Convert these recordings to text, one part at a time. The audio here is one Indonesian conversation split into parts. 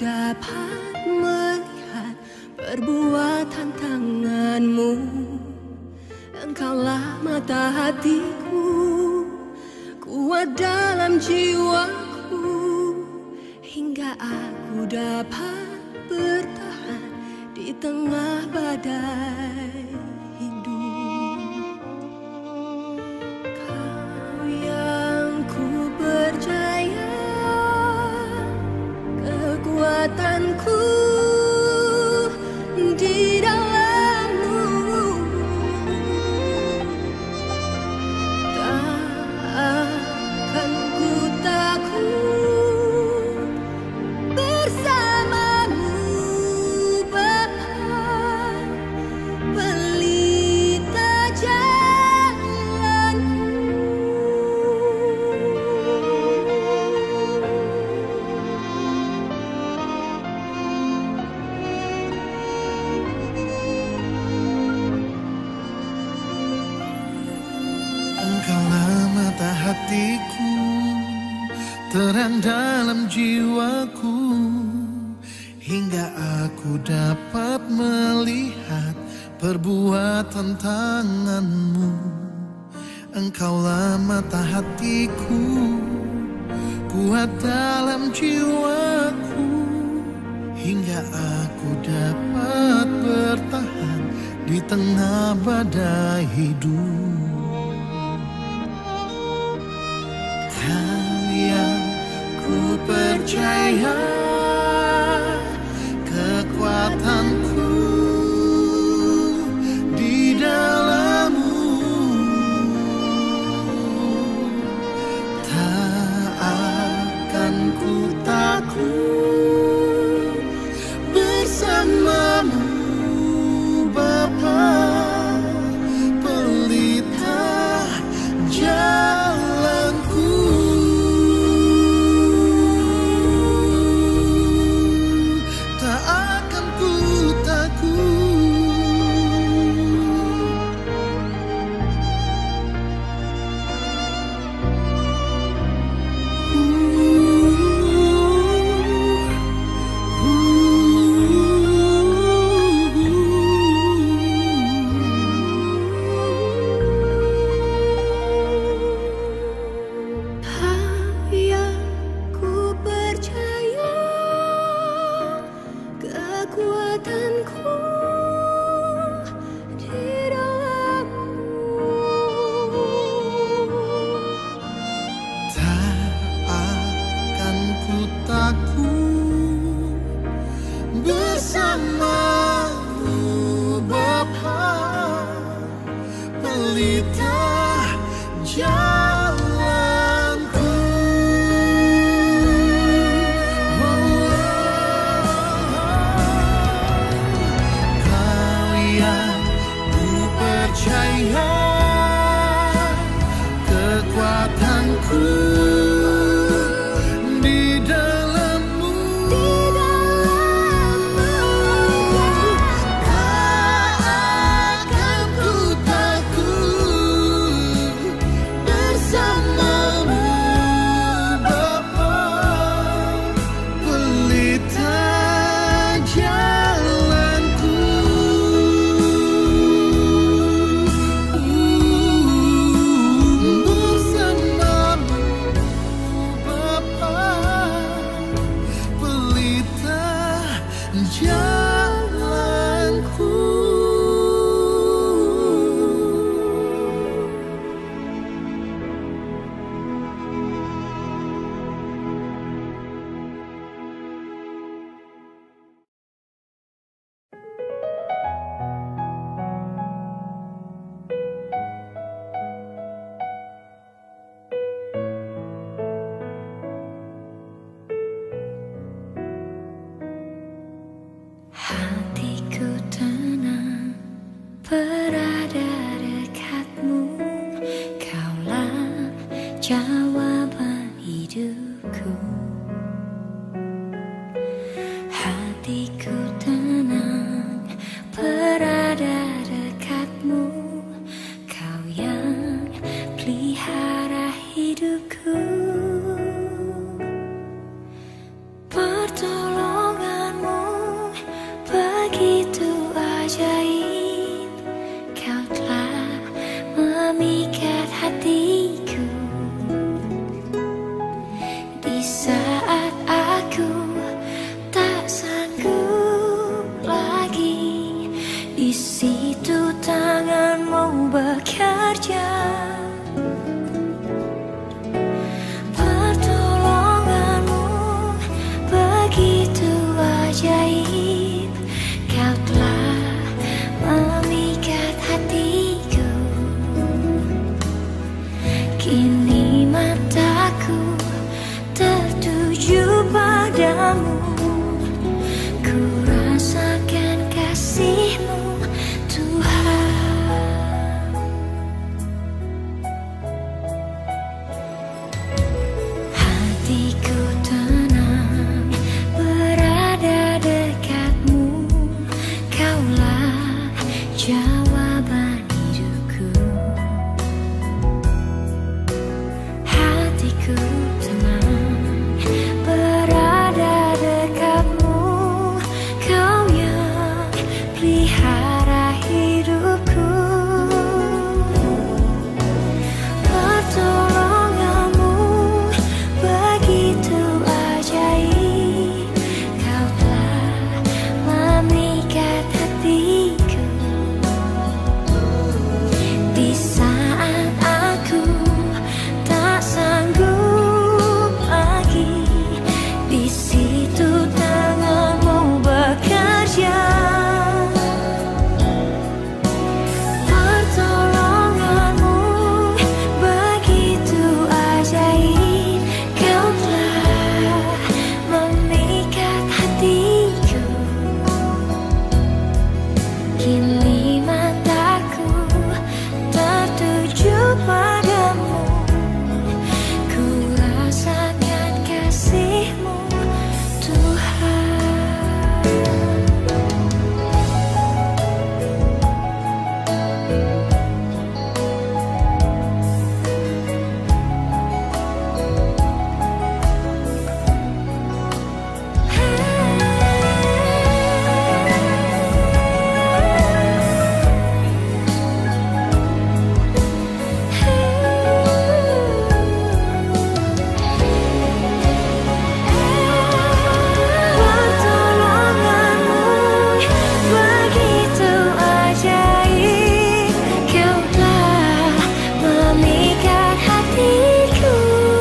dapat melihat perbuatan tanganmu. Engkaulah mata hatiku, kuat dalam jiwaku, hingga aku dapat bertahan di tengah badai hidup. Kau yang ku percaya, kekuatanku di dalam-Mu. Tak akan ku takut, bersama-Mu Bapa, pelita jalanku. Engkaulah mata hatiku, terang dalam jiwaku, hingga aku dapat melihat perbuatan tangan-Mu. Engkaulah mata hatiku, kuat dalam jiwaku, hingga aku dapat bertahan di tengah badai hidup. Kau yang ku percaya, kekuatanku di dalam-Mu. Tak akan ku takut, bersama-Mu Bapa, pelita jalanku. Tak akan ku takut. Kau yang ku percaya, kekuatanku di dalam-Mu. Tak akan ku takut, bersama-Mu Bapa, pelita jalanku. Kau yang ku percaya, kekuatanku di dalam-Mu. Tak akan ku takut, bersama-Mu Bapa, pelita jalanku. Bersama-Mu Bapa, pelita jalanku. Hatiku tenang berada dekat-Mu, Kaulah jawaban hidupku. Hatiku tenang berada dekat-Mu, Kau yang pelihara hidupku. Pertolongan Kini mataku tertuju padamu, ku rasakan kasih-Mu Tuhan. Hatiku tenang berada dekat-Mu, Kaulah jawaban hidupku. Hatiku tenang berada dekat-Mu, Kau yang pelihara hidupku. Pertolongan-Mu begitu ajaib, Kau telah memikat hatiku. Di saat aku tak sanggup lagi, di situ tangan-Mu bekerja. Pertolongan-Mu begitu ajaib, Kau telah memikat hatiku. Kini mataku tertuju padamu, ku rasakan kasih-Mu Tuhan. Pertolongan-Mu begitu ajaib, Kau telah memikat hatiku.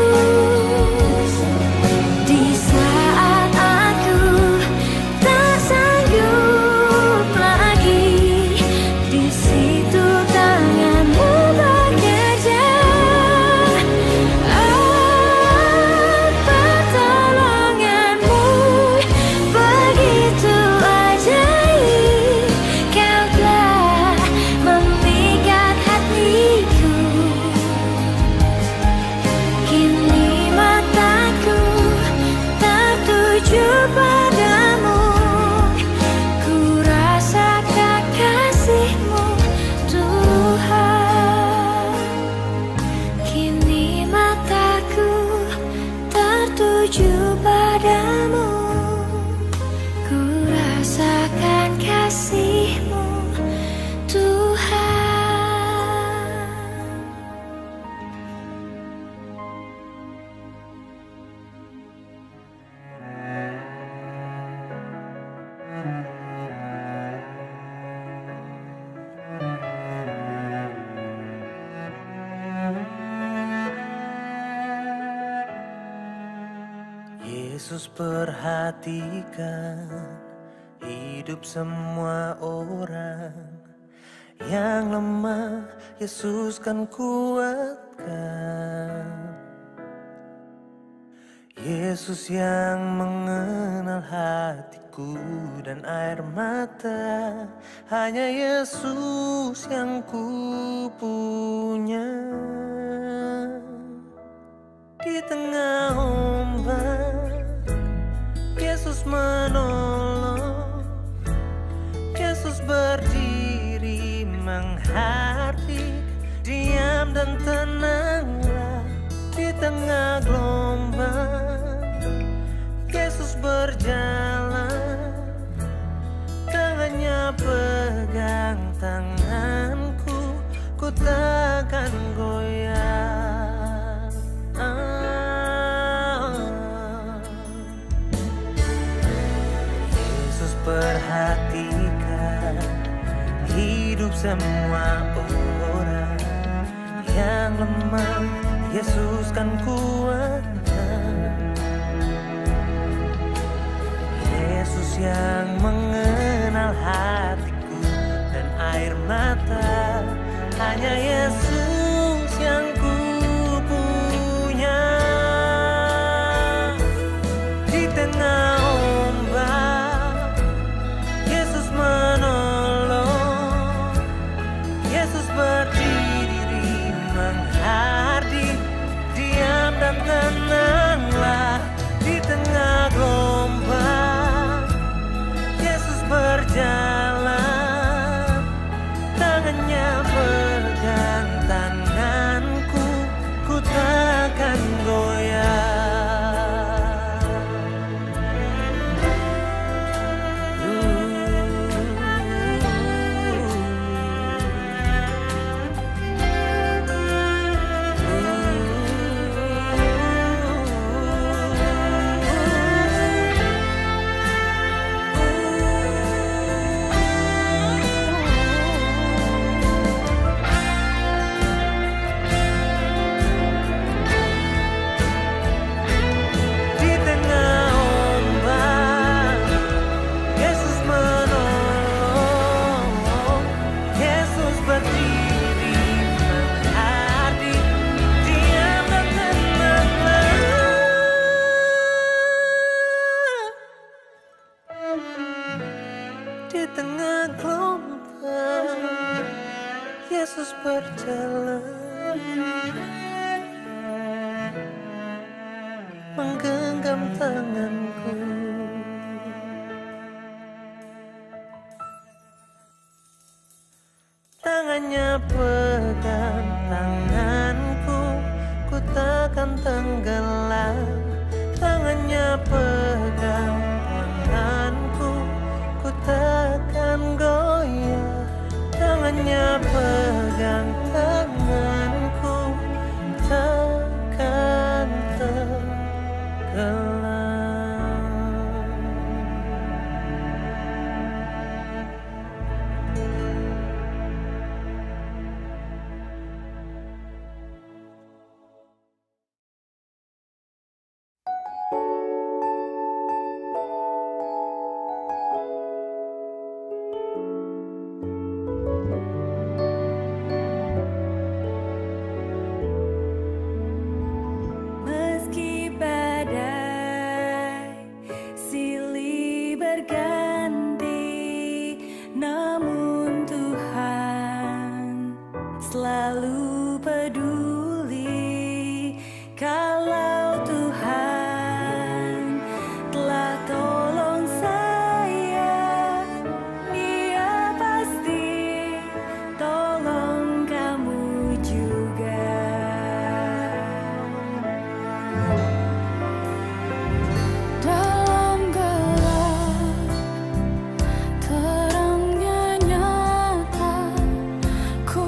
Di saat aku tak sanggup lagi, di situ tangan-Mu bekerja. Pertolongan-Mu begitu ajaib, Kau telah memikat hatiku. Kini mataku tertuju padamu, ku rasakan kasih-Mu Tuhan. Kini mataku tertuju padamu, ku rasakan kasih-Mu Tuhan. Yesus perhatikan hidup semua orang yang lemah, Yesus kan kuatkan. Yesus yang mengenal hatiku dan air mata, hanya Yesus yang ku punya. Di tengah ombak, Yesus menolong. Yesus berdiri menghardik, diam dan tenanglah di tengah gelombang. Yesus berjalan, tangannya pegang tanganku, ku takkan goyah. Yesus perhatikan hidup semua orang yang lemah, Yesus kan kuatkan. Yesus yang mengenal hatiku dan air mata, hanya Yesus yang ku menggenggam tanganku. Tangannya pegang tanganku, ku takkan tenggelam. Tangannya pegang tanganku, ku takkan goyah. Tangannya pegang tanganku, takkan tenggelam. Selalu peduli kalau Tuhan telah tolong saya, Dia pasti tolong kamu juga. Dalam gelap terangnya nyata, ku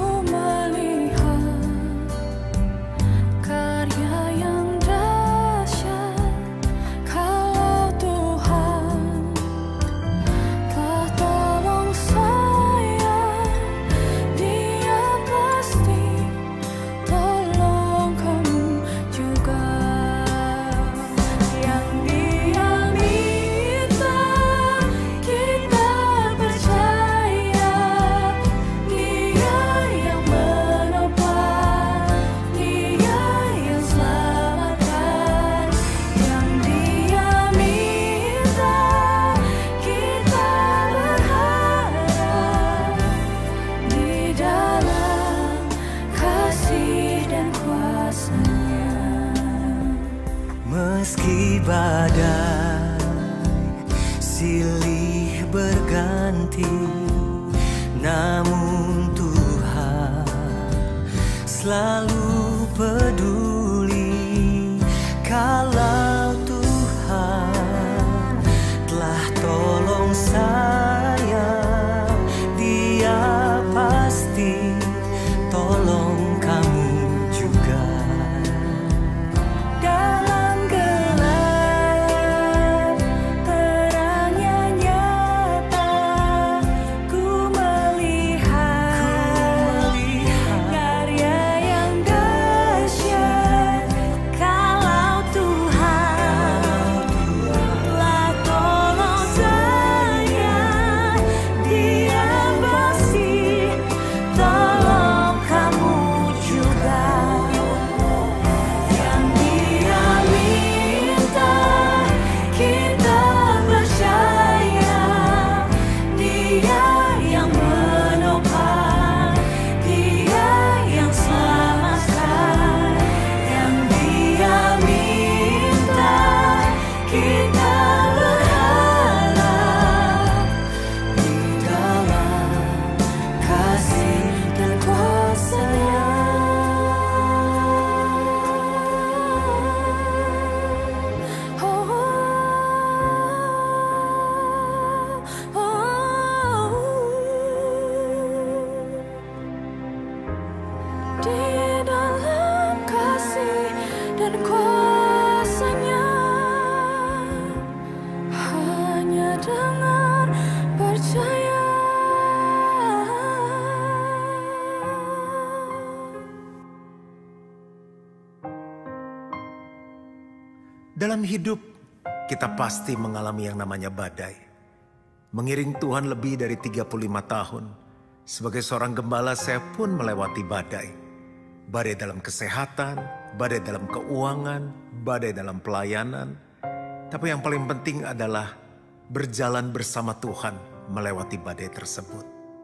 meski badai silih berganti, namun Tuhan selalu peduli kalau Tuhan telah tolong saya, Dia pasti tolong kamu juga. Dalam hidup, kita pasti mengalami yang namanya badai. Mengiring Tuhan lebih dari 35 tahun, sebagai seorang gembala saya pun melewati badai. Badai dalam kesehatan, badai dalam keuangan, badai dalam pelayanan. Tapi yang paling penting adalah berjalan bersama Tuhan melewati badai tersebut.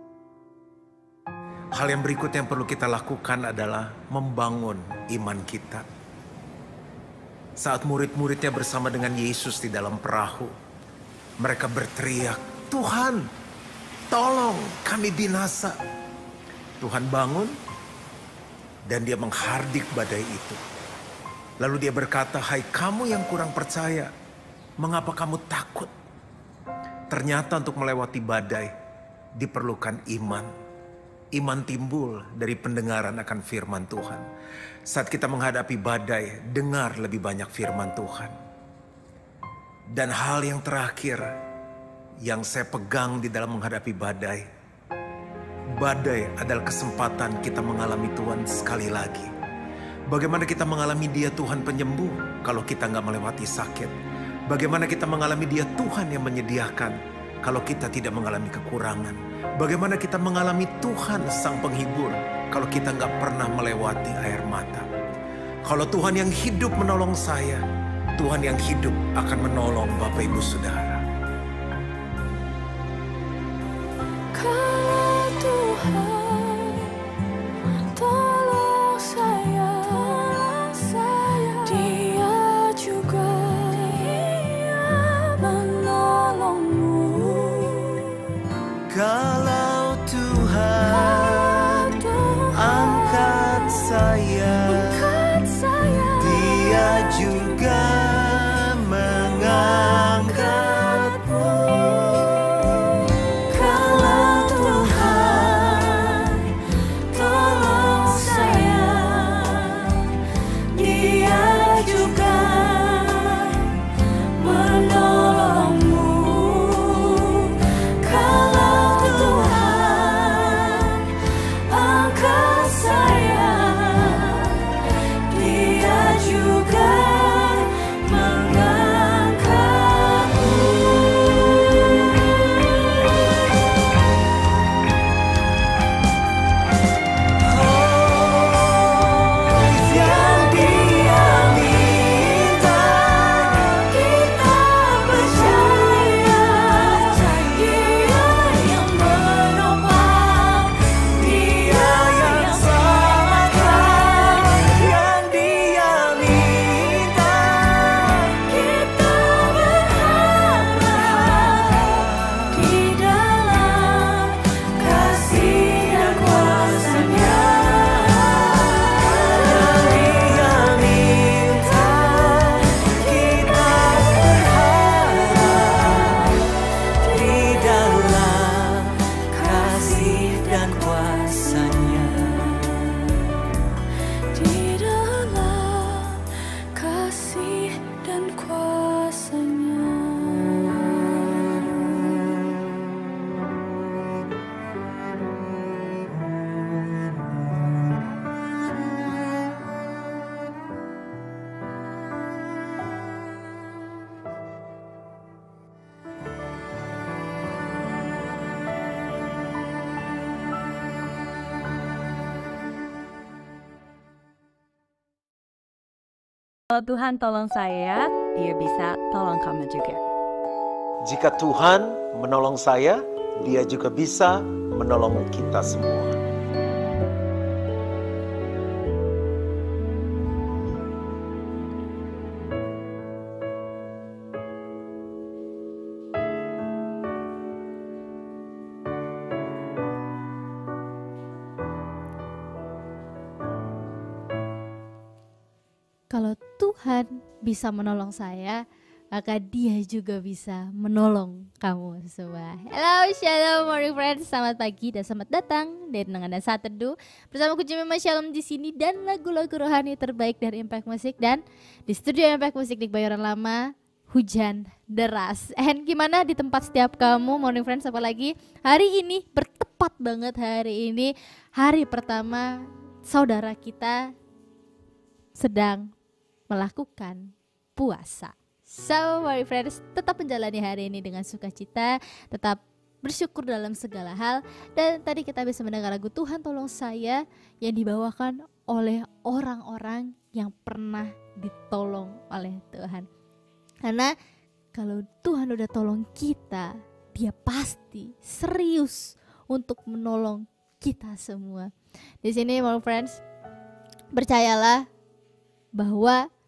Hal yang berikut yang perlu kita lakukan adalah membangun iman kita. Saat murid-muridnya bersama dengan Yesus di dalam perahu, mereka berteriak, "Tuhan, tolong kami binasa." Tuhan bangun dan dia menghardik badai itu. Lalu dia berkata, "Hai kamu yang kurang percaya, mengapa kamu takut?" Ternyata untuk melewati badai diperlukan iman. Iman timbul dari pendengaran akan firman Tuhan. Saat kita menghadapi badai, dengar lebih banyak firman Tuhan. Dan hal yang terakhir yang saya pegang di dalam menghadapi badai, badai adalah kesempatan kita mengalami Tuhan sekali lagi. Bagaimana kita mengalami Dia Tuhan penyembuh kalau kita nggak melewati sakit? Bagaimana kita mengalami Dia Tuhan yang menyediakan kalau kita tidak mengalami kekurangan? Bagaimana kita mengalami Tuhan Sang Penghibur kalau kita nggak pernah melewati air mata? Kalau Tuhan yang hidup menolong saya, Tuhan yang hidup akan menolong Bapak Ibu Saudara. Kalau Tuhan tolong saya, Dia juga menolongmu. Kalau Tuhan angkat saya, Dia juga mengangkatmu. Kalau Tuhan tolong saya, Dia juga menolongmu. Kalau Tuhan angkat saya, Dia juga mengangkatmu. Yang Dia minta, kita percaya. Dia yang menopang, Dia yang selamatkan. Yang Dia minta, Kita berharap di dalam kasih dan kuasa-Nya. Dia minta, kita berharap di dalam kasih dan kuasa-Nya. Di dalam kasih dan kuasa-Nya. Kalau Tuhan tolong saya, Dia bisa tolong kamu juga. Jika Tuhan menolong saya, Dia juga bisa menolong kita semua. Kalau Tuhan bisa menolong saya, maka Dia juga bisa menolong kamu semua. Hello, shalom, morning friends, selamat pagi dan selamat datang di Renungan dan Saat Teduh bersama aku Jemima Shalom di sini dan lagu-lagu rohani terbaik dari Impact Music dan di studio Impact Music di Kebayoran Lama. Hujan deras. And gimana di tempat setiap kamu, morning friends, apalagi hari ini bertepat banget hari ini hari pertama saudara kita sedang melakukan puasa. So, my friends, tetap menjalani hari ini dengan sukacita, tetap bersyukur dalam segala hal. Dan tadi kita bisa mendengar lagu Tuhan Tolong Saya yang dibawakan oleh orang-orang yang pernah ditolong oleh Tuhan. Karena kalau Tuhan udah tolong kita, Dia pasti serius untuk menolong kita semua. Di sini, my friends, percayalah bahwa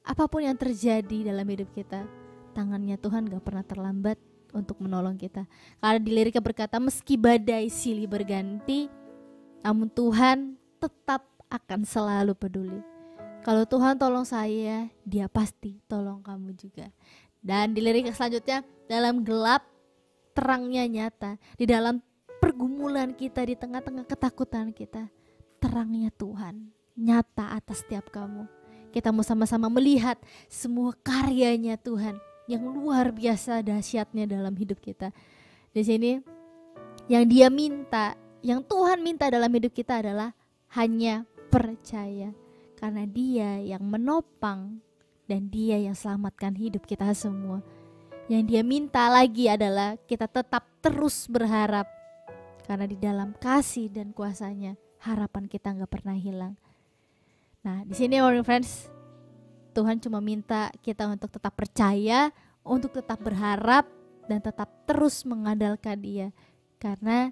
apapun yang terjadi dalam hidup kita, tangannya Tuhan gak pernah terlambat untuk menolong kita. Karena di liriknya berkata, meski badai silih berganti, namun Tuhan tetap akan selalu peduli. Kalau Tuhan tolong saya, Dia pasti tolong kamu juga. Dan di lirik selanjutnya, dalam gelap terangnya nyata. Di dalam pergumulan kita, di tengah-tengah ketakutan kita, terangnya Tuhan nyata atas setiap kamu. Kita mau sama-sama melihat semua karyanya Tuhan yang luar biasa dahsyatnya dalam hidup kita. Di sini yang Dia minta, yang Tuhan minta dalam hidup kita adalah hanya percaya. Karena Dia yang menopang dan Dia yang selamatkan hidup kita semua. Yang Dia minta lagi adalah kita tetap terus berharap. Karena di dalam kasih dan kuasa-Nya, harapan kita gak pernah hilang. Nah, di sini Morning Friends, Tuhan cuma minta kita untuk tetap percaya, untuk tetap berharap, dan tetap terus mengandalkan Dia. Karena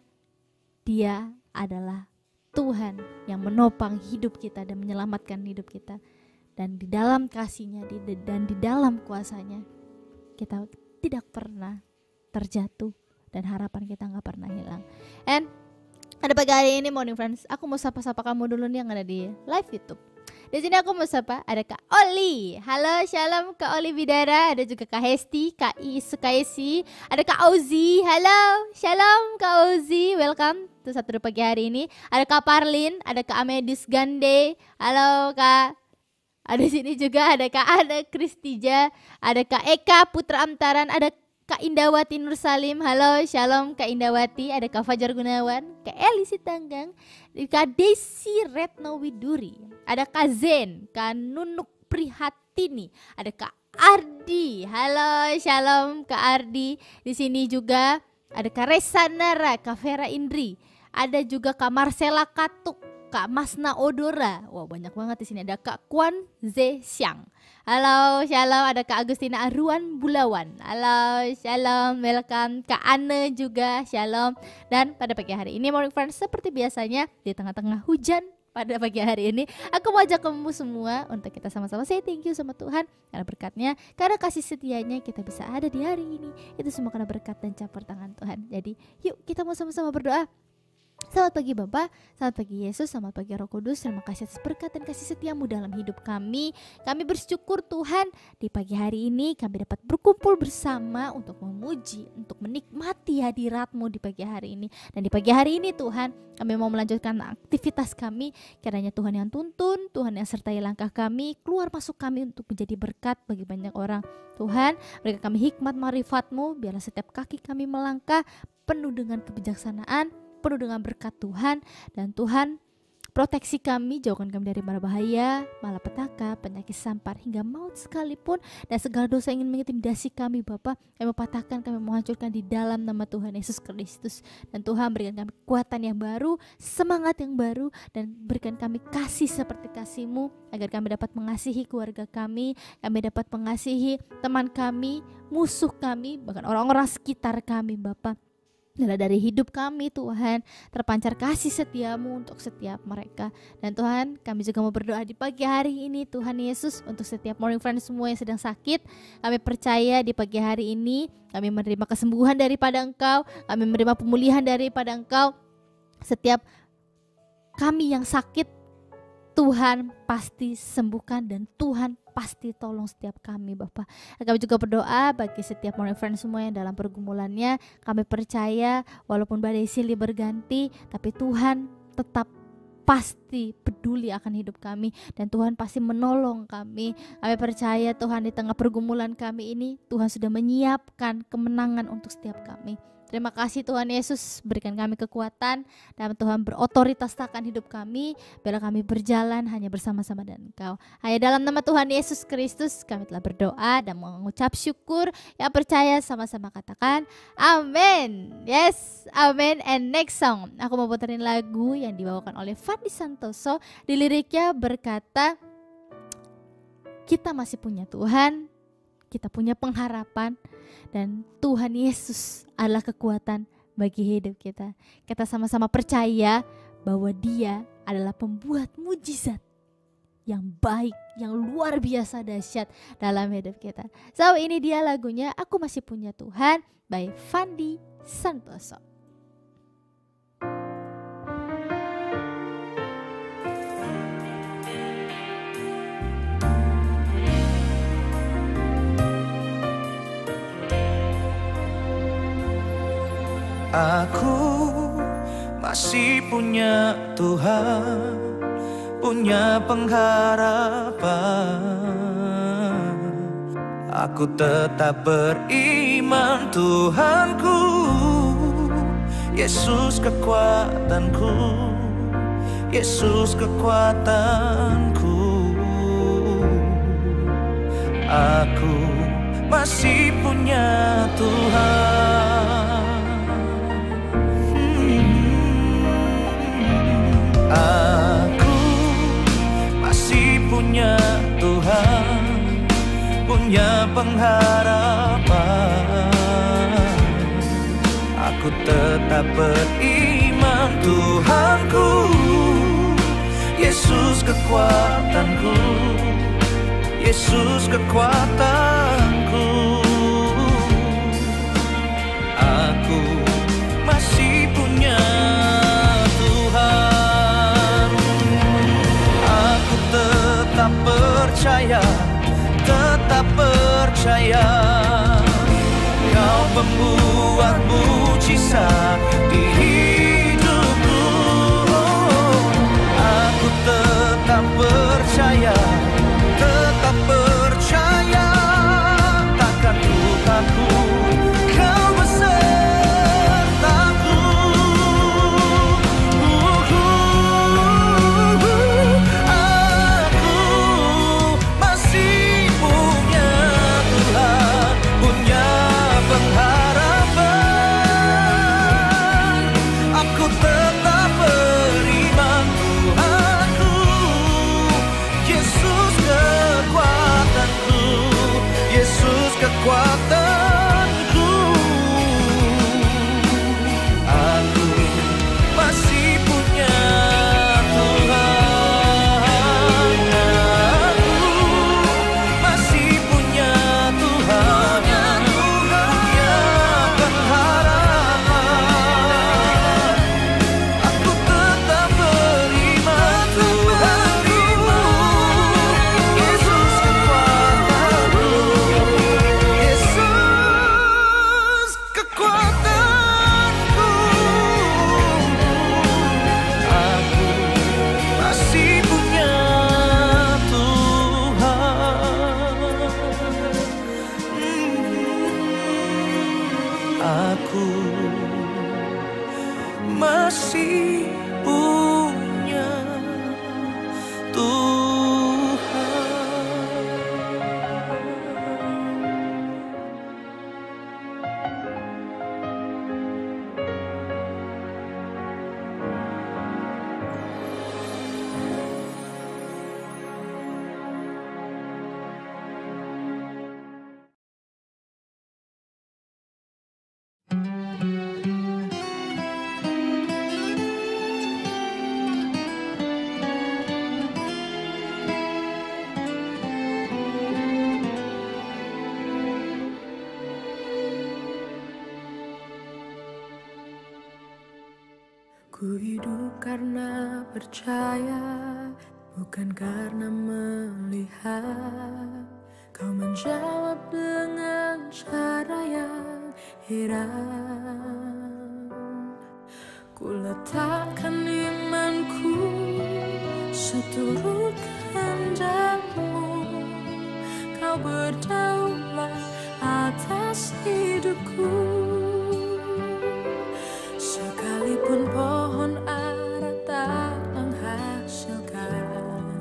Dia adalah Tuhan yang menopang hidup kita dan menyelamatkan hidup kita. Dan di dalam kasih-Nya dan di dalam kuasa-Nya, kita tidak pernah terjatuh dan harapan kita gak pernah hilang. And pada pagi hari ini Morning Friends, aku mau sapa-sapa kamu dulu nih yang ada di live YouTube. Di sini aku mau sapa, ada Kak Oli. Halo, shalom Kak Oli Bidara. Ada juga Kak Hesti, Kak Sukaisi. Ada Kak Ozi. Halo, shalom Kak Ozi. Welcome to Satu Pagi hari ini. Ada Kak Parlin, ada Kak Amedis Gande. Halo Kak. Ada sini juga ada Kak Ada Kristija, ada Kak Eka Putra Amtaran, ada Kak Indawati Nur Salim. Halo, shalom Kak Indawati. Ada Kak Fajar Gunawan, Kak Eli Sitanggang, Kak Desi Retno Widuri, ada Kak Zen, Kak Nunuk Prihatini, ada Kak Ardi. Halo, shalom Kak Ardi. Di sini juga ada Kak Resa Nara, Kak Vera Indri, ada juga Kak Marcela Katuk, Kak Masna Odora. Wah, banyak banget di sini. Ada Kak Kwan Ze Xiang. Halo, shalom. Ada Kak Agustina Aruan Bulawan. Halo, shalom. Welcome. Kak Anne juga, shalom. Dan pada pagi hari ini Morning Friends, seperti biasanya di tengah-tengah hujan pada pagi hari ini, aku mau ajak kamu semua untuk kita sama-sama say thank you sama Tuhan karena berkatnya, karena kasih setianya kita bisa ada di hari ini. Itu semua karena berkat dan campur tangan Tuhan. Jadi yuk kita mau sama-sama berdoa. Selamat pagi Bapa, selamat pagi Yesus, selamat pagi Roh Kudus. Terima kasih atas berkat dan kasih setiamu dalam hidup kami. Kami bersyukur Tuhan, di pagi hari ini kami dapat berkumpul bersama untuk memuji, untuk menikmati hadirat-Mu di pagi hari ini. Dan di pagi hari ini Tuhan, kami mau melanjutkan aktivitas kami. Kiranya Tuhan yang tuntun, Tuhan yang sertai langkah kami, keluar masuk kami untuk menjadi berkat bagi banyak orang. Tuhan, berikan kami hikmat marifat-Mu, biarlah setiap kaki kami melangkah penuh dengan kebijaksanaan, penuh dengan berkat Tuhan. Dan Tuhan, proteksi kami, jauhkan kami dari mara bahaya, malapetaka, penyakit sampar, hingga maut sekalipun. Dan segala dosa yang ingin mengintimidasi kami Bapa, kami patahkan, kami menghancurkan di dalam nama Tuhan Yesus Kristus. Dan Tuhan, berikan kami kekuatan yang baru, semangat yang baru, dan berikan kami kasih seperti kasih-Mu, agar kami dapat mengasihi keluarga kami dapat mengasihi teman kami, musuh kami, bahkan orang-orang sekitar kami Bapa. Adalah dari hidup kami Tuhan, terpancar kasih setiamu untuk setiap mereka. Dan Tuhan, kami juga mau berdoa di pagi hari ini Tuhan Yesus, untuk setiap Morning Friends semua yang sedang sakit. Kami percaya di pagi hari ini kami menerima kesembuhan daripada Engkau, kami menerima pemulihan daripada Engkau. Setiap kami yang sakit, Tuhan pasti sembuhkan, dan Tuhan pasti tolong setiap kami Bapak. Kami juga berdoa bagi setiap Morning Friends semua yang dalam pergumulannya. Kami percaya walaupun badai silih berganti, tapi Tuhan tetap pasti peduli akan hidup kami, dan Tuhan pasti menolong kami. Kami percaya Tuhan, di tengah pergumulan kami ini Tuhan sudah menyiapkan kemenangan untuk setiap kami. Terima kasih Tuhan Yesus, berikan kami kekuatan, dan Tuhan berotoritas akan hidup kami, biar kami berjalan hanya bersama-sama dengan Engkau. Hanya dalam nama Tuhan Yesus Kristus kami telah berdoa dan mengucap syukur. Yang percaya sama-sama katakan amin. Yes, amin. And next song, aku mau puterin lagu yang dibawakan oleh Fandi Santoso. Di liriknya berkata, kita masih punya Tuhan, kita punya pengharapan, dan Tuhan Yesus adalah kekuatan bagi hidup kita. Kita sama-sama percaya bahwa Dia adalah pembuat mujizat yang baik, yang luar biasa dahsyat dalam hidup kita. So ini dia lagunya Aku Masih Punya Tuhan by Fandi Santoso. Aku masih punya Tuhan, punya pengharapan. Aku tetap beriman Tuhanku, Yesus kekuatanku, Yesus kekuatanku. Aku masih punya Tuhan. Aku masih punya Tuhan, punya pengharapan. Aku tetap beriman Tuhanku, Yesus kekuatanku, Yesus kekuatanku. Aku masih punya tetap percaya Kau pembuat mujizat di hidupku. Aku tetap percaya takkan ku takut, Kau besertaku. Kekuatanku, aku masih punya Tuhan. Aku masih punya Tuhan, punya pengharapan. Aku tetap beriman Tuhanku, Yesus kekuatanku. Aku masih punya Ku hidup karena percaya, bukan karena melihat. Kau menjawab dengan cara yang heran. Ku letakkan imanku seturut kehendak-Mu. Kau berdaulat atas hidupku. Sekalipun pohon ara tak menghasilkan,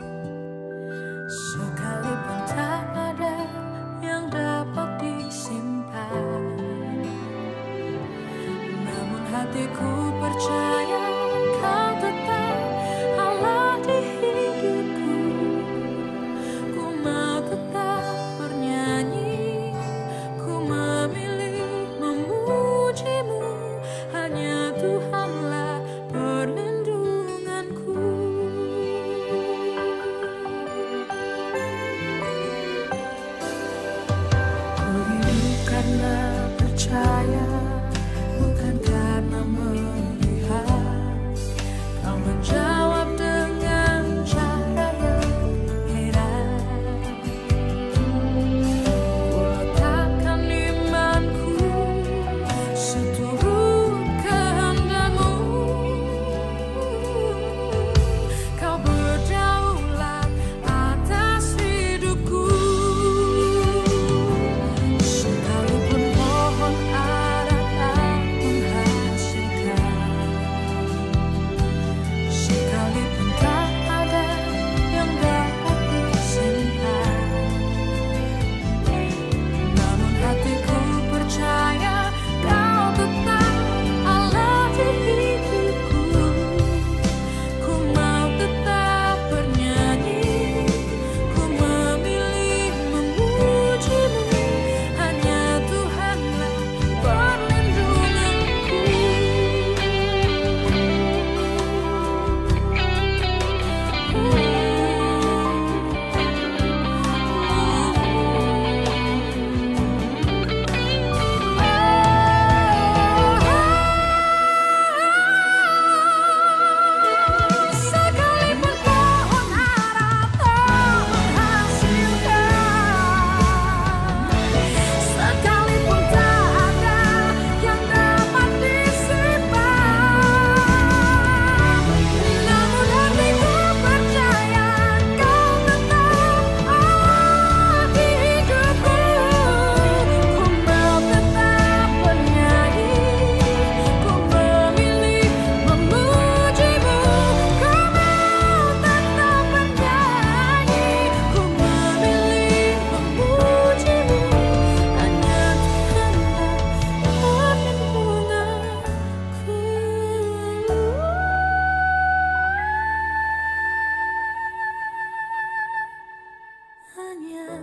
sekalipun tak ada yang dapat disimpan, namun hatiku percaya Kau tetap Allah di hidupku. Ku mau tetap bernyanyi, ku memilih memuji-Mu. Hanya Tuhanlah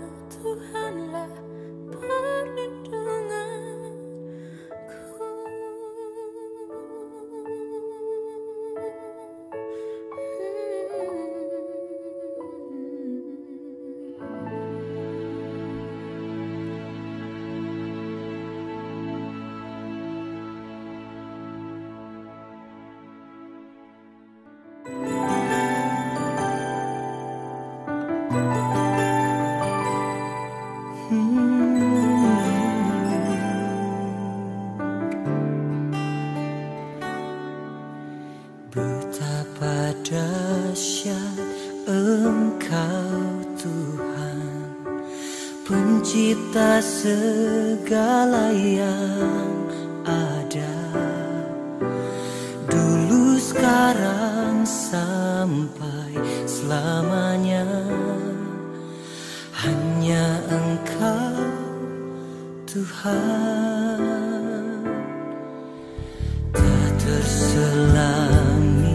Tuhanlah perlindunganku. Betapa dahsyat Engkau Tuhan, Pencipta segala yang ada, dulu, sekarang, sampai selamanya. Hanya Engkau Tuhan, tak terselami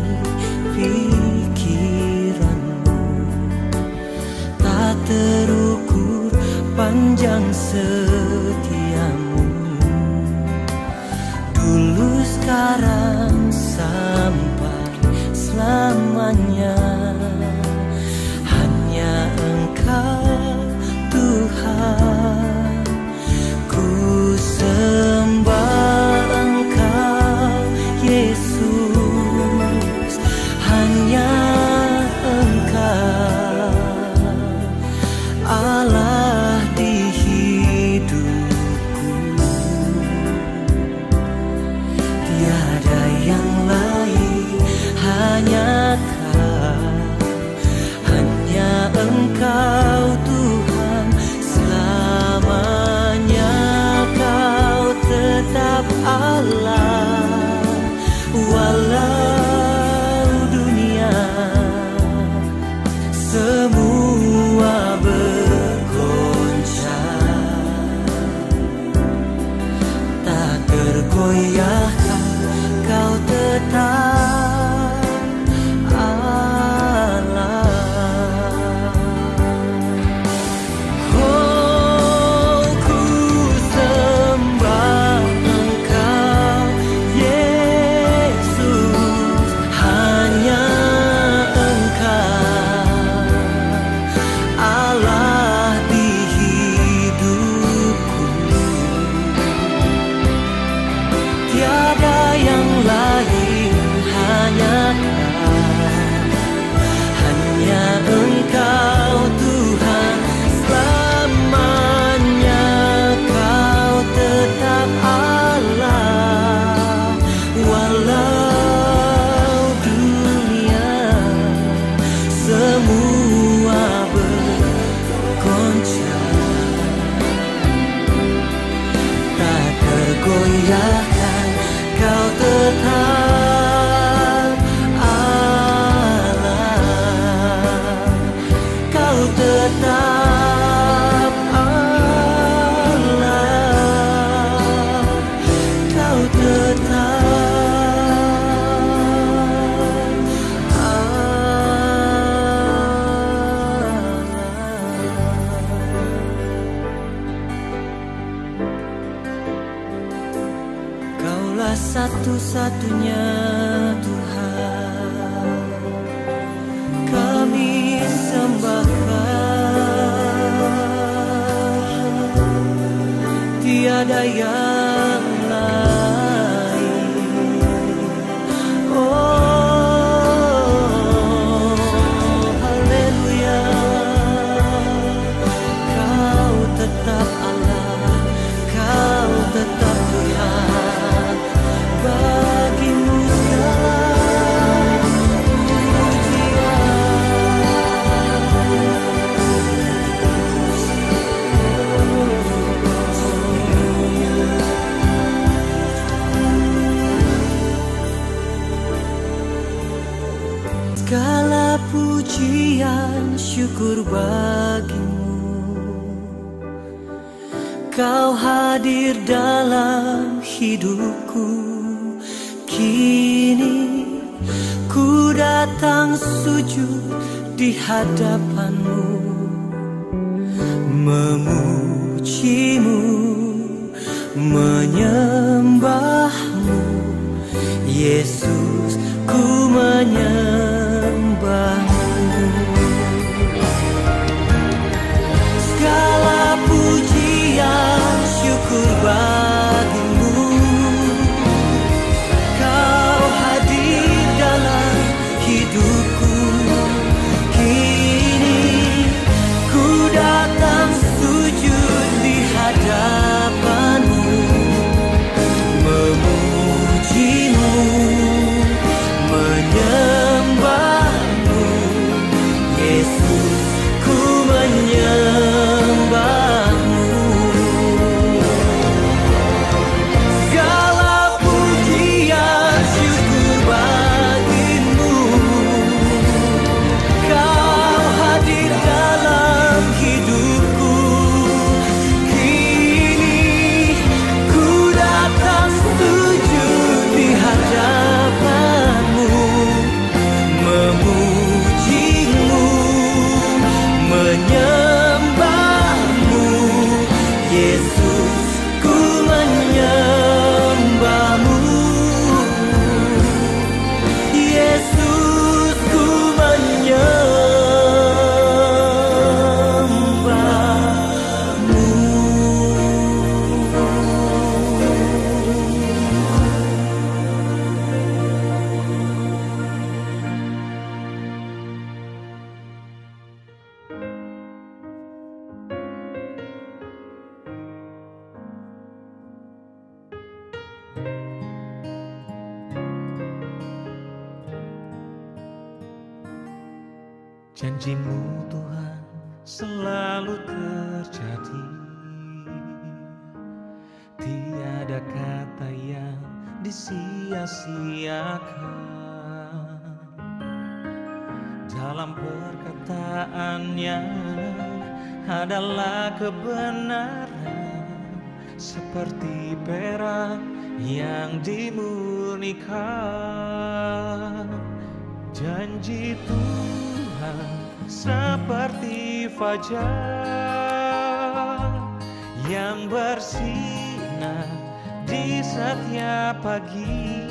pikiranmu, tak terukur panjang setiamu, dulu, sekarang, sampai selamanya. Hanya Engkau Tuhan, ku sembah Engkau Yesus. Hanya Engkau Allah di hidupku, tiada yang lain, hanya Kau, hanya Engkau Tuhan. Selamanya Kau tetap Allah, walau dunia semua bergoncang, tak tergoyahkan Kau tetap Allah. Oh, ku sembah Engkau Yesus. Hanya Engkau Allah di hidupku, tiada yang lain, hanya Kau, hanya Engkau Tuhan. Selamanya Kau tetap Allah, walau dunia semua bergoncang, tak tergoyahkan Kau tetap Allah, Kau tetap Allah, Kau tetap Kaulah satu-satunya Tuhan, kami sembahkan, tiada yang lain. Oh, haleluya, Kau tetap Allah, Kau tetap Tuhan. Bagimu segala pujian, segala pujian syukur bagimu. Kau hadir dalam hidupku, kini ku datang sujud di hadapanmu, memujimu, menyembahmu, Yesus, ku menyembahmu. Segala pujian syukur bagimu, kau hadir dalam hidupku. Kini ku datang sujud di hadapanmu, memujimu, menyembahmu, Yesus, ku menyembahmu. Segala pujian syukur bagimu, kau hadir dalam hidupku. Kini ku datang sujud di hadapanmu, memujimu, menyembahmu, Yesus, ku menyembahmu. Yesus, ku menyembahmu. Janjimu Tuhan selalu terjadi, tiada kata yang disia-siakan. Dalam perkataannya adalah kebenaran, seperti perak yang dimurnikan. Janji Tuhan seperti fajar yang bersinar di setiap pagi.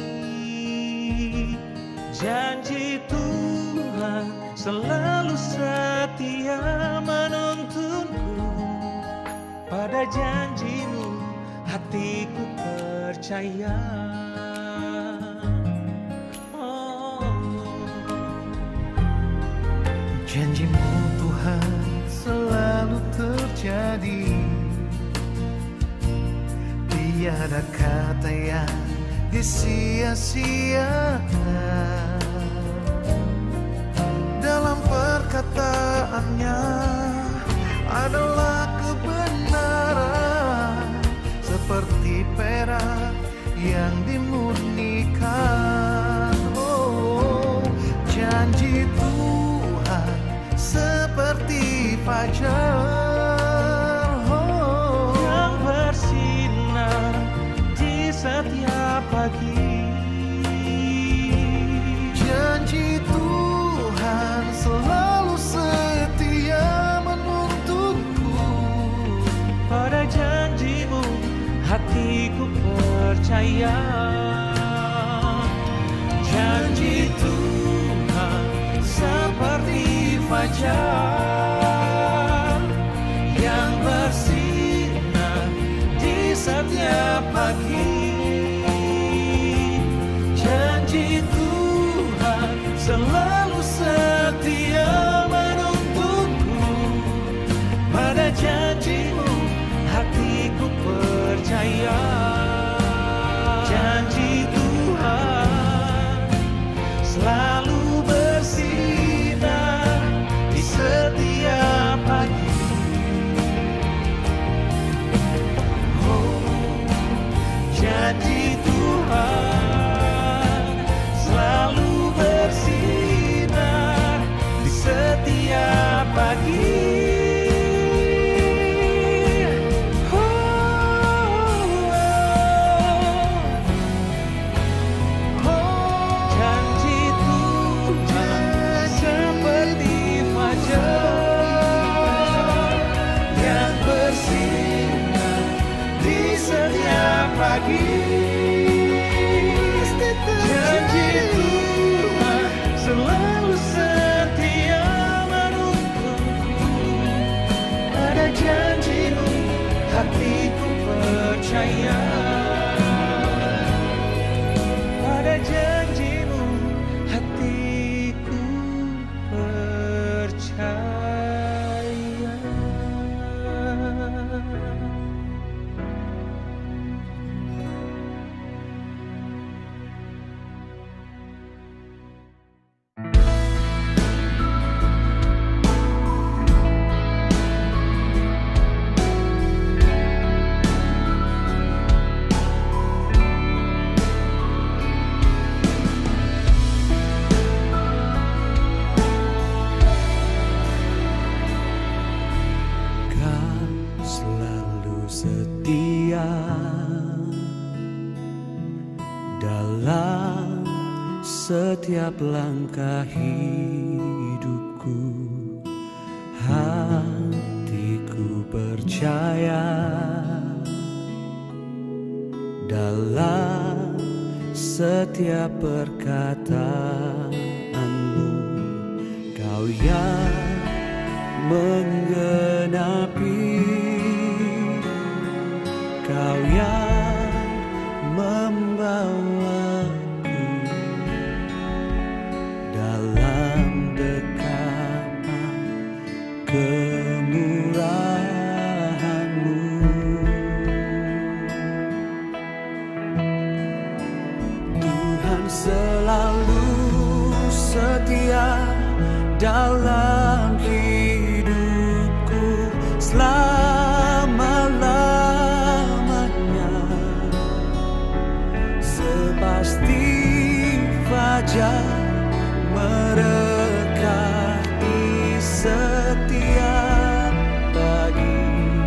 Janji Tuhan selalu setia menuntunku. Pada janjimu hatiku percaya. Janjimu Tuhan selalu terjadi, tiada kata yang disia-siakan. Dalam perkataannya adalah kebenaran, seperti perak yang dimurnikan. Oh, janji Tuhan seperti fajar, oh, yang bersinar di setiap pagi. janji Tuhan selalu setia menuntunku. Pada janjimu hatiku percaya. Janji Tuhan seperti fajar yang bersinar di setiap pagi. Janji Tuhan selalu setia menuntunku. Pada janjimu hatiku percaya. Janji Tuhan selalu bersinar di setiap pagi. Oh, janji Tuhan selalu bersinar di setiap pagi. Oh, lagi. Janji Tuhan selalu setia menuntunku. Pada janji-Mu hatiku percaya. Pada janji-Mu hatiku percaya. Dalam setiap langkah hidupku, hatiku percaya. Dalam setiap perkataanmu, Kau yang menggenapi, Kau yang membawaku dalam dekapan kemurahan-Mu. Tuhan selalu setia dalam hidupku selama-lamanya. Sepasti fajar merekati setiap pagi.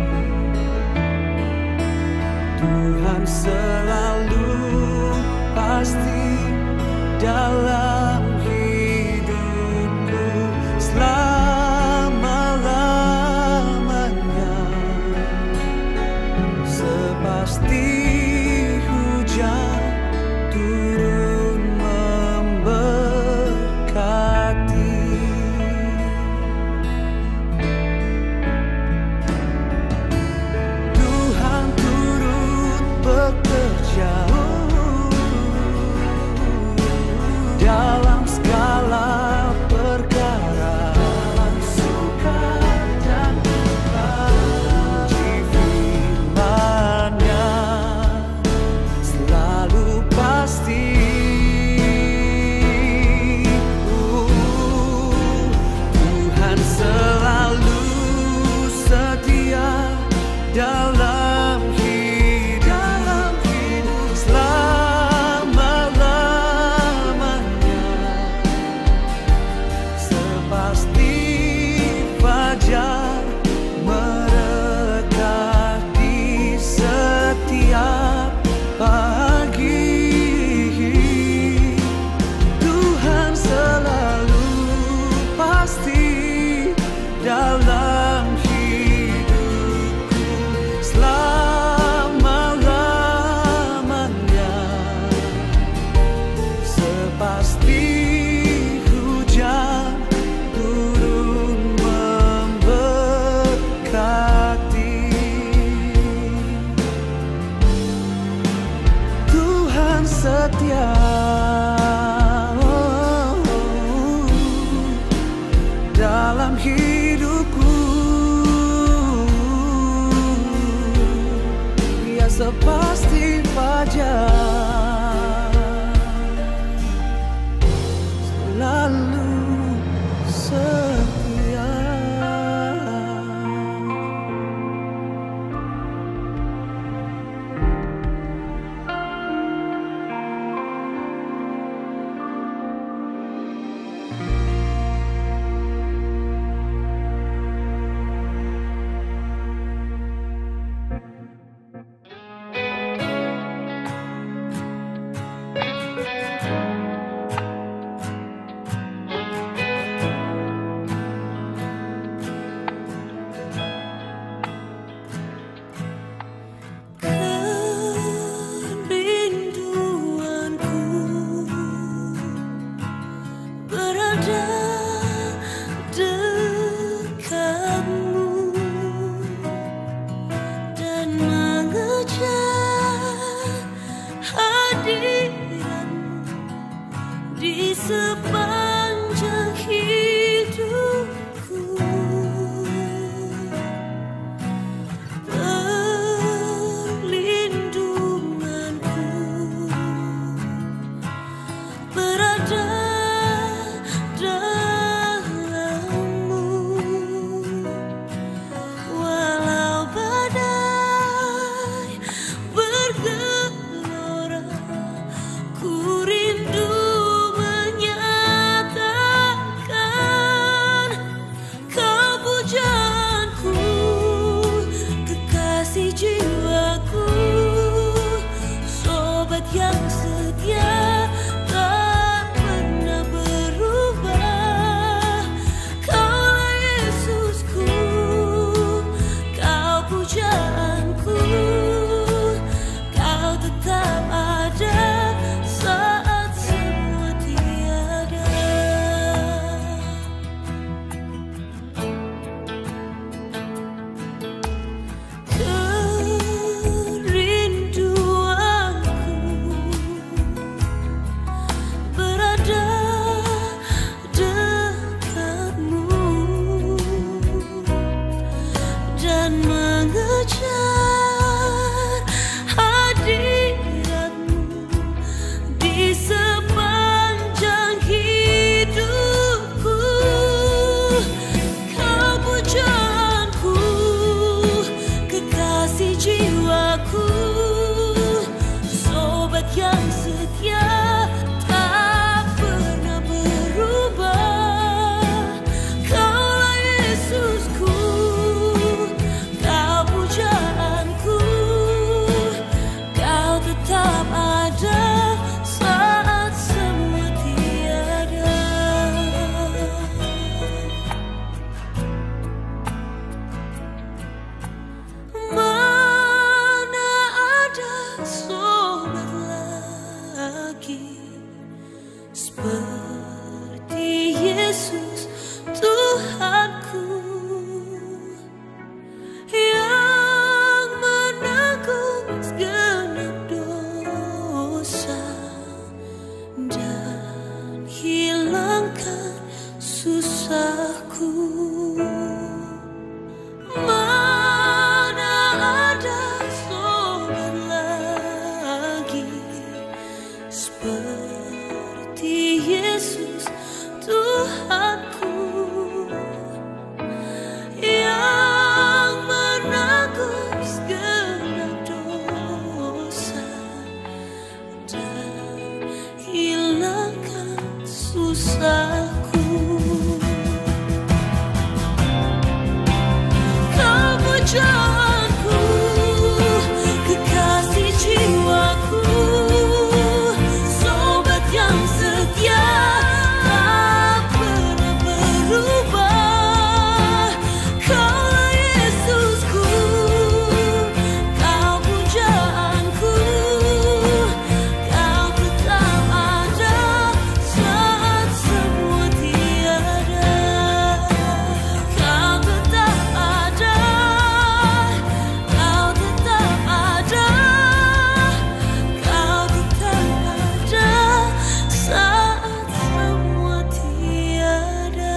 Tuhan selalu pasti dalam hidupku selama-lamanya. Sepasti hujan turun memberkati. Tuhan turut bekerja dalam pujaanku, kekasih jiwaku, sobat yang setia, tak pernah berubah. Kaulah Yesusku, Kau pujaanku, Kau tetap ada saat semua tiada. Kau tetap ada, Kau tetap ada, Kau tetap ada saat semua tiada.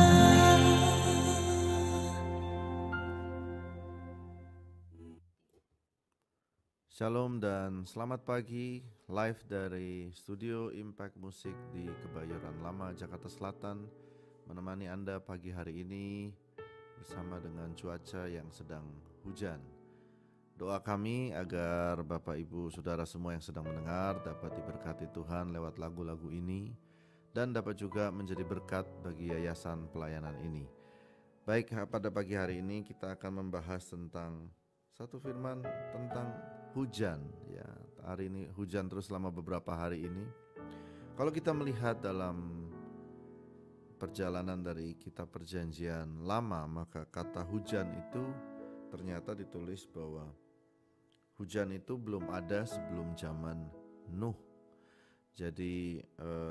Shalom dan selamat pagi, live dari Studio Impact Musik di Kebayoran Lama, Jakarta Selatan. Menemani Anda pagi hari ini bersama dengan cuaca yang sedang hujan. Doa kami agar Bapak Ibu Saudara semua yang sedang mendengar dapat diberkati Tuhan lewat lagu-lagu ini dan dapat juga menjadi berkat bagi yayasan pelayanan ini. Baik, pada pagi hari ini kita akan membahas tentang satu firman tentang hujan. Ya, hari ini hujan terus selama beberapa hari ini. Kalau kita melihat dalam perjalanan dari kitab Perjanjian Lama, maka kata hujan itu ternyata ditulis bahwa hujan itu belum ada sebelum zaman Nuh. Jadi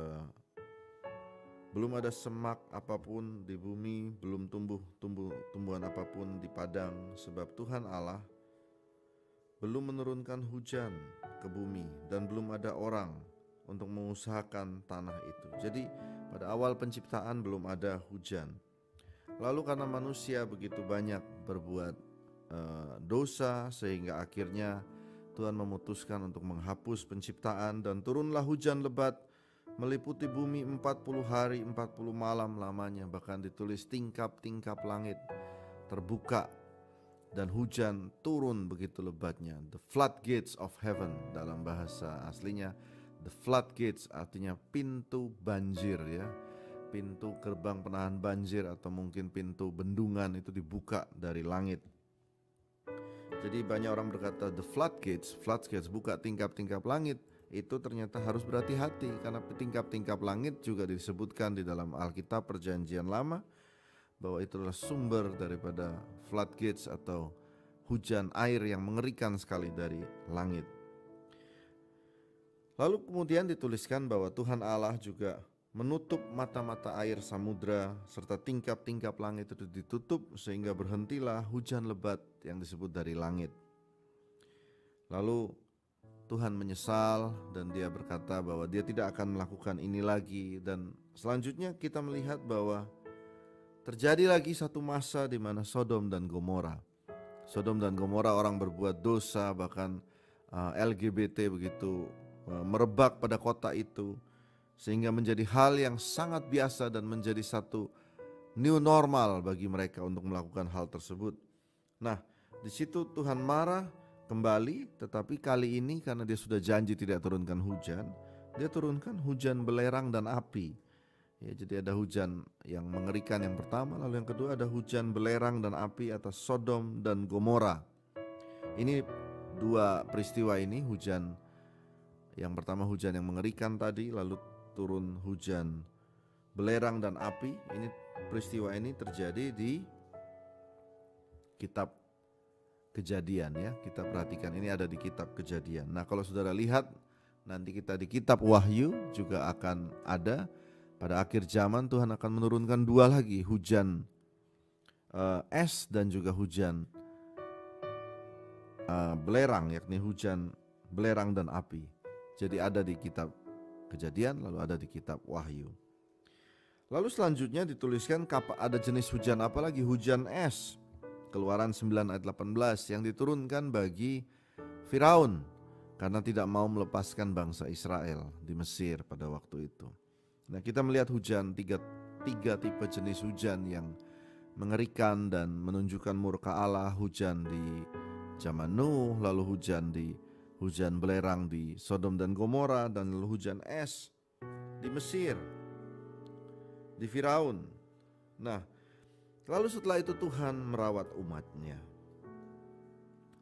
belum ada semak apapun di bumi, belum tumbuhan apapun di padang, sebab Tuhan Allah belum menurunkan hujan ke bumi dan belum ada orang untuk mengusahakan tanah itu. Jadi pada awal penciptaan belum ada hujan. Lalu karena manusia begitu banyak berbuat dosa sehingga akhirnya Tuhan memutuskan untuk menghapus penciptaan dan turunlah hujan lebat meliputi bumi 40 hari 40 malam lamanya. Bahkan ditulis tingkap-tingkap langit terbuka dan hujan turun begitu lebatnya. The floodgates of heaven dalam bahasa aslinya. The floodgates artinya pintu banjir, ya. Pintu gerbang penahan banjir atau mungkin pintu bendungan itu dibuka dari langit. Jadi banyak orang berkata the floodgates buka tingkap-tingkap langit. Itu ternyata harus berhati-hati karena tingkap-tingkap langit juga disebutkan di dalam Alkitab Perjanjian Lama bahwa itu adalah sumber daripada floodgates atau hujan air yang mengerikan sekali dari langit. Lalu kemudian dituliskan bahwa Tuhan Allah juga menutup mata-mata air samudra serta tingkap-tingkap langit itu ditutup sehingga berhentilah hujan lebat yang disebut dari langit. Lalu Tuhan menyesal dan dia berkata bahwa dia tidak akan melakukan ini lagi. Dan selanjutnya kita melihat bahwa terjadi lagi satu masa di mana Sodom dan Gomora orang berbuat dosa, bahkan LGBT begitu merebak pada kota itu, sehingga menjadi hal yang sangat biasa dan menjadi satu new normal bagi mereka untuk melakukan hal tersebut. Nah, di situ Tuhan marah kembali, tetapi kali ini karena dia sudah janji tidak turunkan hujan, dia turunkan hujan belerang dan api. Ya, jadi ada hujan yang mengerikan yang pertama, lalu yang kedua ada hujan belerang dan api atas Sodom dan Gomora. Ini dua peristiwa ini, hujan yang pertama hujan yang mengerikan tadi, lalu turun hujan belerang dan api. Ini peristiwa ini terjadi di kitab Kejadian, ya. Kita perhatikan ini ada di kitab Kejadian. Nah, kalau saudara lihat nanti kita di kitab Wahyu juga akan ada. Pada akhir zaman Tuhan akan menurunkan dua lagi hujan es dan juga hujan belerang, yakni hujan belerang dan api. Jadi ada di kitab Kejadian lalu ada di kitab Wahyu. Lalu selanjutnya dituliskan ada jenis hujan apa lagi? Hujan es. Keluaran 9 ayat 18 yang diturunkan bagi Firaun karena tidak mau melepaskan bangsa Israel di Mesir pada waktu itu. Nah, kita melihat hujan tiga tipe jenis hujan yang mengerikan dan menunjukkan murka Allah. Hujan di zaman Nuh, lalu hujan belerang di Sodom dan Gomora, dan lalu hujan es di Mesir, di Firaun. Nah, lalu setelah itu Tuhan merawat umatnya.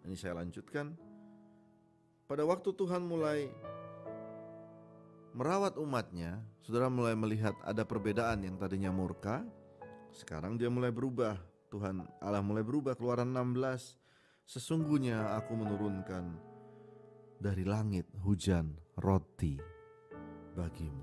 Ini saya lanjutkan. Pada waktu Tuhan mulai merawat umatnya, saudara mulai melihat ada perbedaan. Yang tadinya murka, sekarang dia mulai berubah. Tuhan Allah mulai berubah. Keluaran 16, sesungguhnya aku menurunkan dari langit hujan roti bagimu.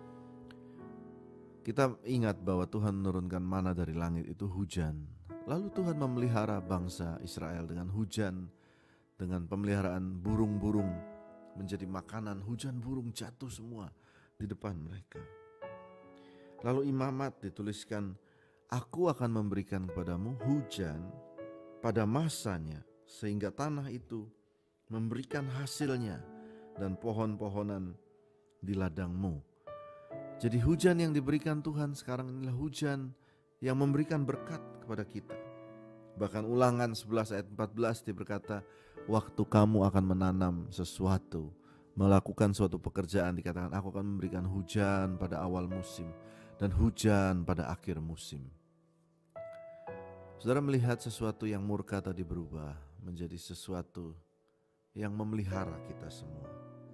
Kita ingat bahwa Tuhan menurunkan mana dari langit, itu hujan. Lalu Tuhan memelihara bangsa Israel dengan hujan, dengan pemeliharaan burung-burung menjadi makanan. Hujan burung jatuh semua di depan mereka. Lalu imamat dituliskan, aku akan memberikan kepadamu hujan pada masanya, sehingga tanah itu memberikan hasilnya dan pohon-pohonan di ladangmu. Jadi hujan yang diberikan Tuhan sekarang inilah hujan yang memberikan berkat kepada kita. Bahkan Ulangan 11 ayat 14 dia berkata, waktu kamu akan menanam sesuatu, melakukan suatu pekerjaan, dikatakan aku akan memberikan hujan pada awal musim dan hujan pada akhir musim. Saudara melihat sesuatu yang murka tadi berubah menjadi sesuatu yang memelihara kita semua.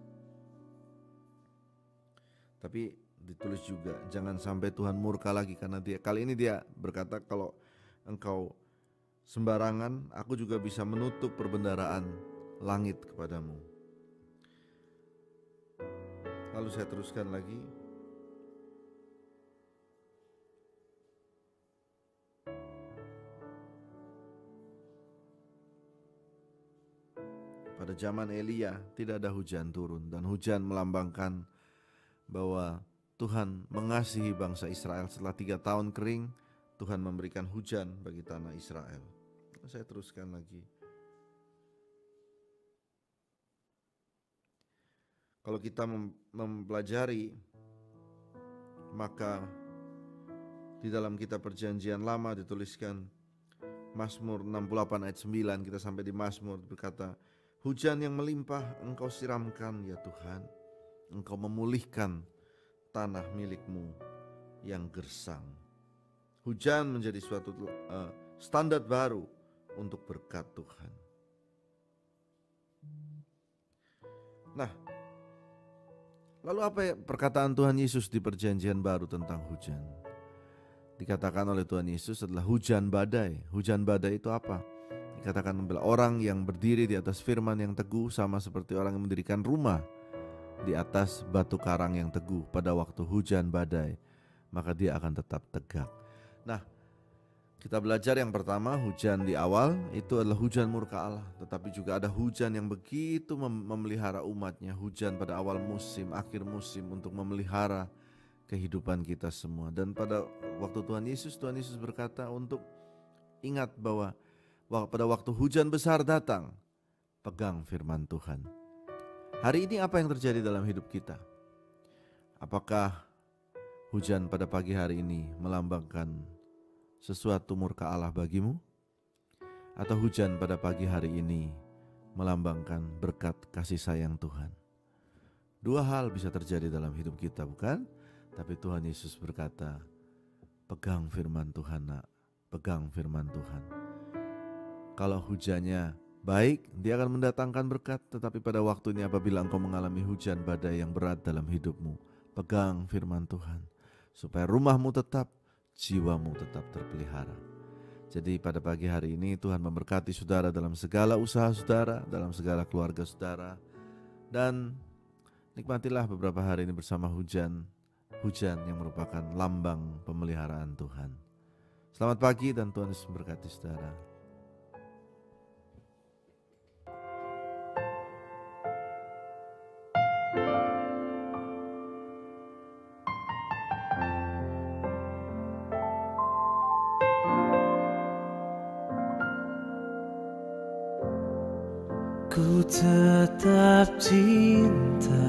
Tapi ditulis juga jangan sampai Tuhan murka lagi, karena kali ini dia berkata, kalau engkau sembarangan, aku juga bisa menutup perbendaharaan langit kepadamu. Lalu saya teruskan lagi. Pada zaman Elia tidak ada hujan turun, dan hujan melambangkan bahwa Tuhan mengasihi bangsa Israel. Setelah 3 tahun kering, Tuhan memberikan hujan bagi tanah Israel. Saya teruskan lagi. Kalau kita mempelajari, maka di dalam kitab Perjanjian Lama dituliskan Mazmur 68 ayat 9, kita sampai di Mazmur, berkata, hujan yang melimpah engkau siramkan ya Tuhan, engkau memulihkan tanah milikmu yang gersang. Hujan menjadi suatu standar baru untuk berkat Tuhan. Nah, lalu apa perkataan Tuhan Yesus di Perjanjian Baru tentang hujan? Dikatakan oleh Tuhan Yesus adalah hujan badai. Hujan badai itu apa? Dikatakan orang yang berdiri di atas firman yang teguh sama seperti orang yang mendirikan rumah di atas batu karang yang teguh. Pada waktu hujan badai, maka dia akan tetap tegak. Nah, kita belajar yang pertama, hujan di awal itu adalah hujan murka Allah. Tetapi juga ada hujan yang begitu memelihara umatnya. Hujan pada awal musim, akhir musim, untuk memelihara kehidupan kita semua. Dan pada waktu Tuhan Yesus berkata untuk ingat bahwa pada waktu hujan besar datang, pegang firman Tuhan. Hari ini apa yang terjadi dalam hidup kita? Apakah hujan pada pagi hari ini melambangkan sesuatu murka Allah bagimu? Atau hujan pada pagi hari ini melambangkan berkat kasih sayang Tuhan? Dua hal bisa terjadi dalam hidup kita, bukan? Tapi Tuhan Yesus berkata, pegang firman Tuhan nak, pegang firman Tuhan. Kalau hujannya baik, dia akan mendatangkan berkat. Tetapi pada waktunya apabila engkau mengalami hujan badai yang berat dalam hidupmu, pegang firman Tuhan, supaya rumahmu tetap, jiwamu tetap terpelihara. Jadi pada pagi hari ini Tuhan memberkati saudara dalam segala usaha saudara, dalam segala keluarga saudara. Dan nikmatilah beberapa hari ini bersama hujan yang merupakan lambang pemeliharaan Tuhan. Selamat pagi dan Tuhan Yesus memberkati saudara. Ku tetap cinta,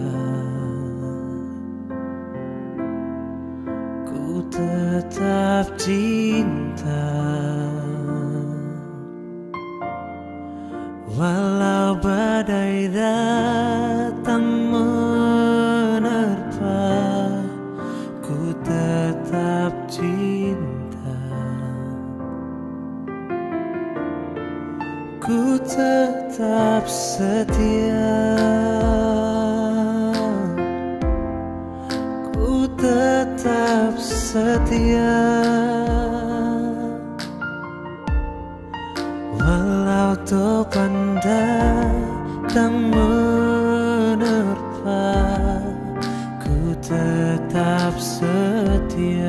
ku tetap cinta, walau badai datang menerpa, ku tetap cinta. Ku ku tetap setia, ku tetap setia. Walau topan datang menerpa, ku tetap setia.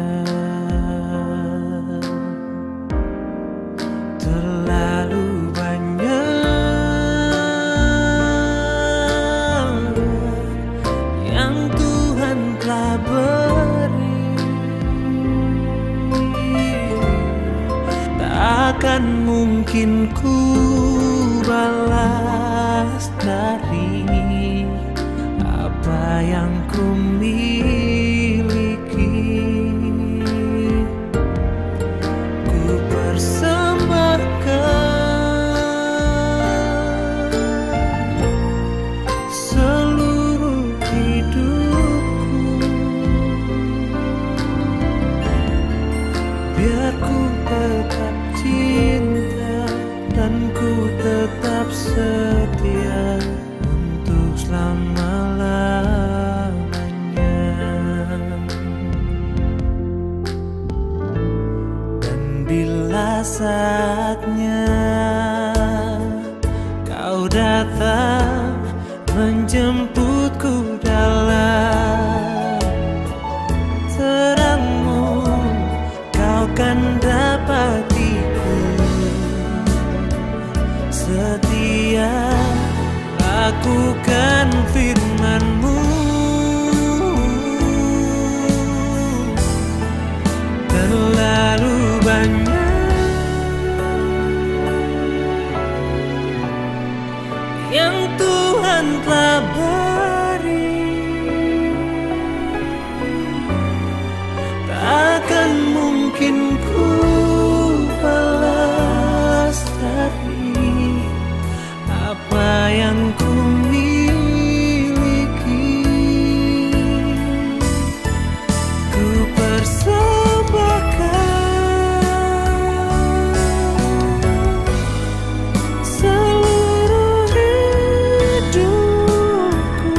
Terlalu banyak yang Tuhan telah beri, takkan mungkin ku balas dari apa yang ku miliki. Ku persembahkan seluruh hidupku, biar ku tetap cinta dan ku tetap setia untuk selama-lamanya. Dan bila saatnya kau datang menjemputku dalam terangmu, kau kan dapatiku setia lakukan firman-Mu. Terlalu banyak yang Tuhan telah beri, takkan mungkin ku balas dari apa yang ku miliki. Ku persembahkan seluruh hidupku,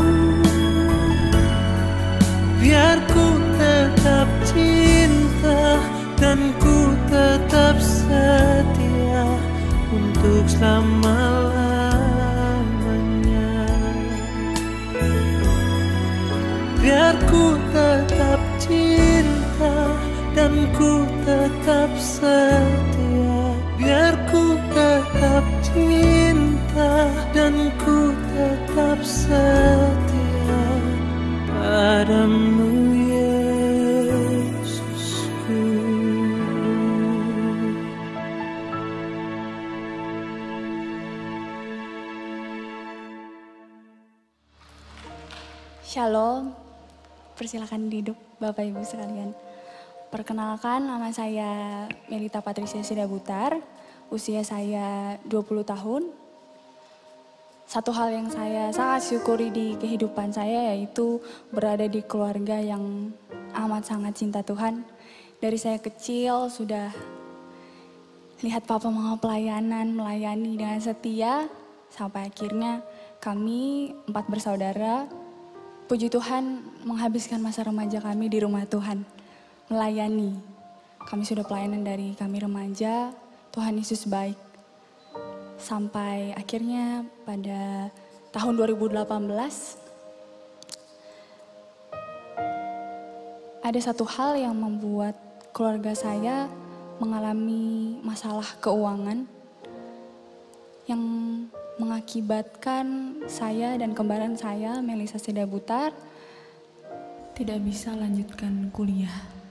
biar ku tetap cinta dan ku tetap setia untuk selama-lamanya. Biar ku tetap cinta dan ku tetap setia, biar ku tetap cinta dan ku tetap setia padamu, Yesusku. Shalom, persilakan duduk Bapak Ibu sekalian. Perkenalkan, nama saya Melita Patricia Sidabutar, usia saya 20 tahun. Satu hal yang saya sangat syukuri di kehidupan saya yaitu berada di keluarga yang amat sangat cinta Tuhan. Dari saya kecil sudah lihat Papa Mama pelayanan, melayani dengan setia, sampai akhirnya kami 4 bersaudara, puji Tuhan menghabiskan masa remaja kami di rumah Tuhan, melayani. Kami sudah pelayanan dari kami remaja, Tuhan Yesus baik. Sampai akhirnya pada tahun 2018, ada satu hal yang membuat keluarga saya mengalami masalah keuangan yang mengakibatkan saya dan kembaran saya, Melisa Sidabutar, tidak bisa lanjutkan kuliah.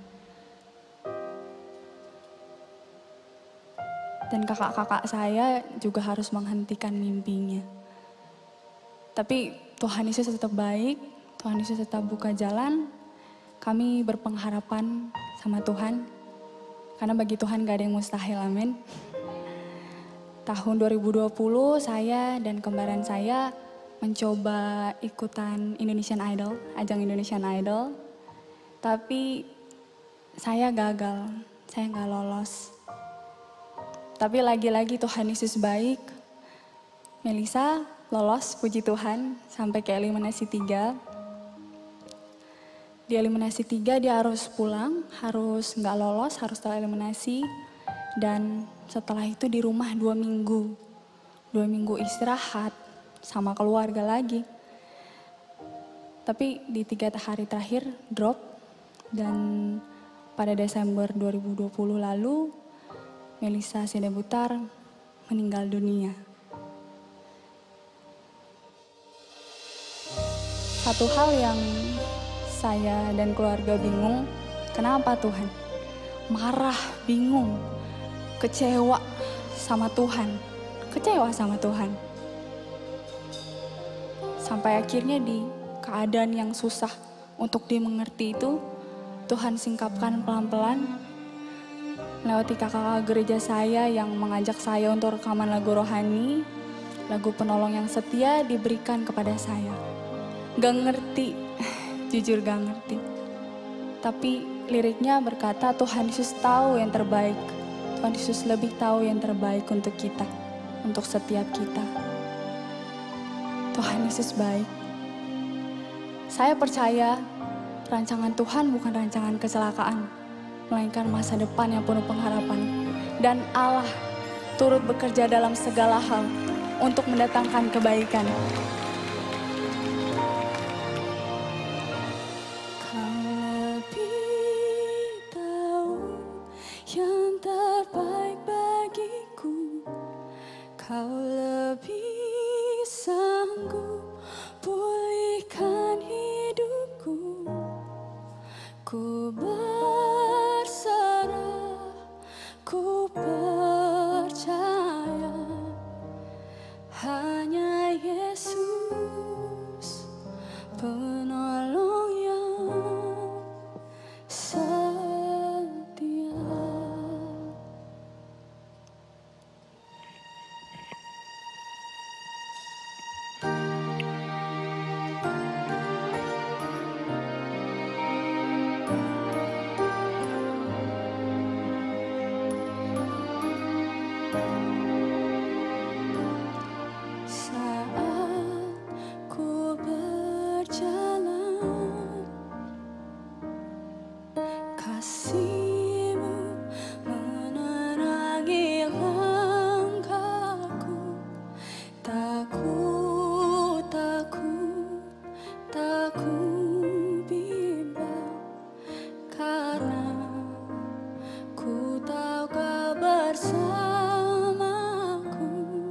Dan kakak-kakak saya juga harus menghentikan mimpinya. Tapi Tuhan Yesus tetap baik, Tuhan Yesus tetap buka jalan. Kami berpengharapan sama Tuhan, karena bagi Tuhan gak ada yang mustahil, amin. Tahun 2020 saya dan kembaran saya mencoba ikutan Indonesian Idol, ajang Indonesian Idol. Tapi saya gagal, saya nggak lolos. Tapi lagi-lagi Tuhan Yesus baik. Melisa lolos, puji Tuhan, sampai ke eliminasi 3. Di eliminasi 3 dia harus pulang, harus nggak lolos, harus tereliminasi. Dan setelah itu di rumah 2 minggu. 2 minggu istirahat sama keluarga lagi. Tapi di 3 hari terakhir drop. Dan pada Desember 2020 lalu, Melisa Sidabutar meninggal dunia. Satu hal yang saya dan keluarga bingung, kenapa Tuhan? Marah, bingung, kecewa sama Tuhan. Sampai akhirnya di keadaan yang susah untuk dimengerti itu, Tuhan singkapkan pelan-pelan lewati kakak gereja saya yang mengajak saya untuk rekaman lagu rohani, lagu penolong yang setia diberikan kepada saya. Gak ngerti, jujur gak ngerti. Tapi liriknya berkata Tuhan Yesus tahu yang terbaik. Tuhan Yesus lebih tahu yang terbaik untuk kita, untuk setiap kita. Tuhan Yesus baik. Saya percaya rancangan Tuhan bukan rancangan kecelakaan, melainkan masa depan yang penuh pengharapan. Dan Allah turut bekerja dalam segala hal untuk mendatangkan kebaikan. Kau lebih tahu yang terbaik bagiku. Kau lebih sanggup pulihkan hidupku. Ku berserah, ku percaya, hanya Yesus penolong yang setia. Saat ku berjalan, kasih-Mu menerangi langkahku. Tak ku bimbang, karena ku tahu Kau bersamaku.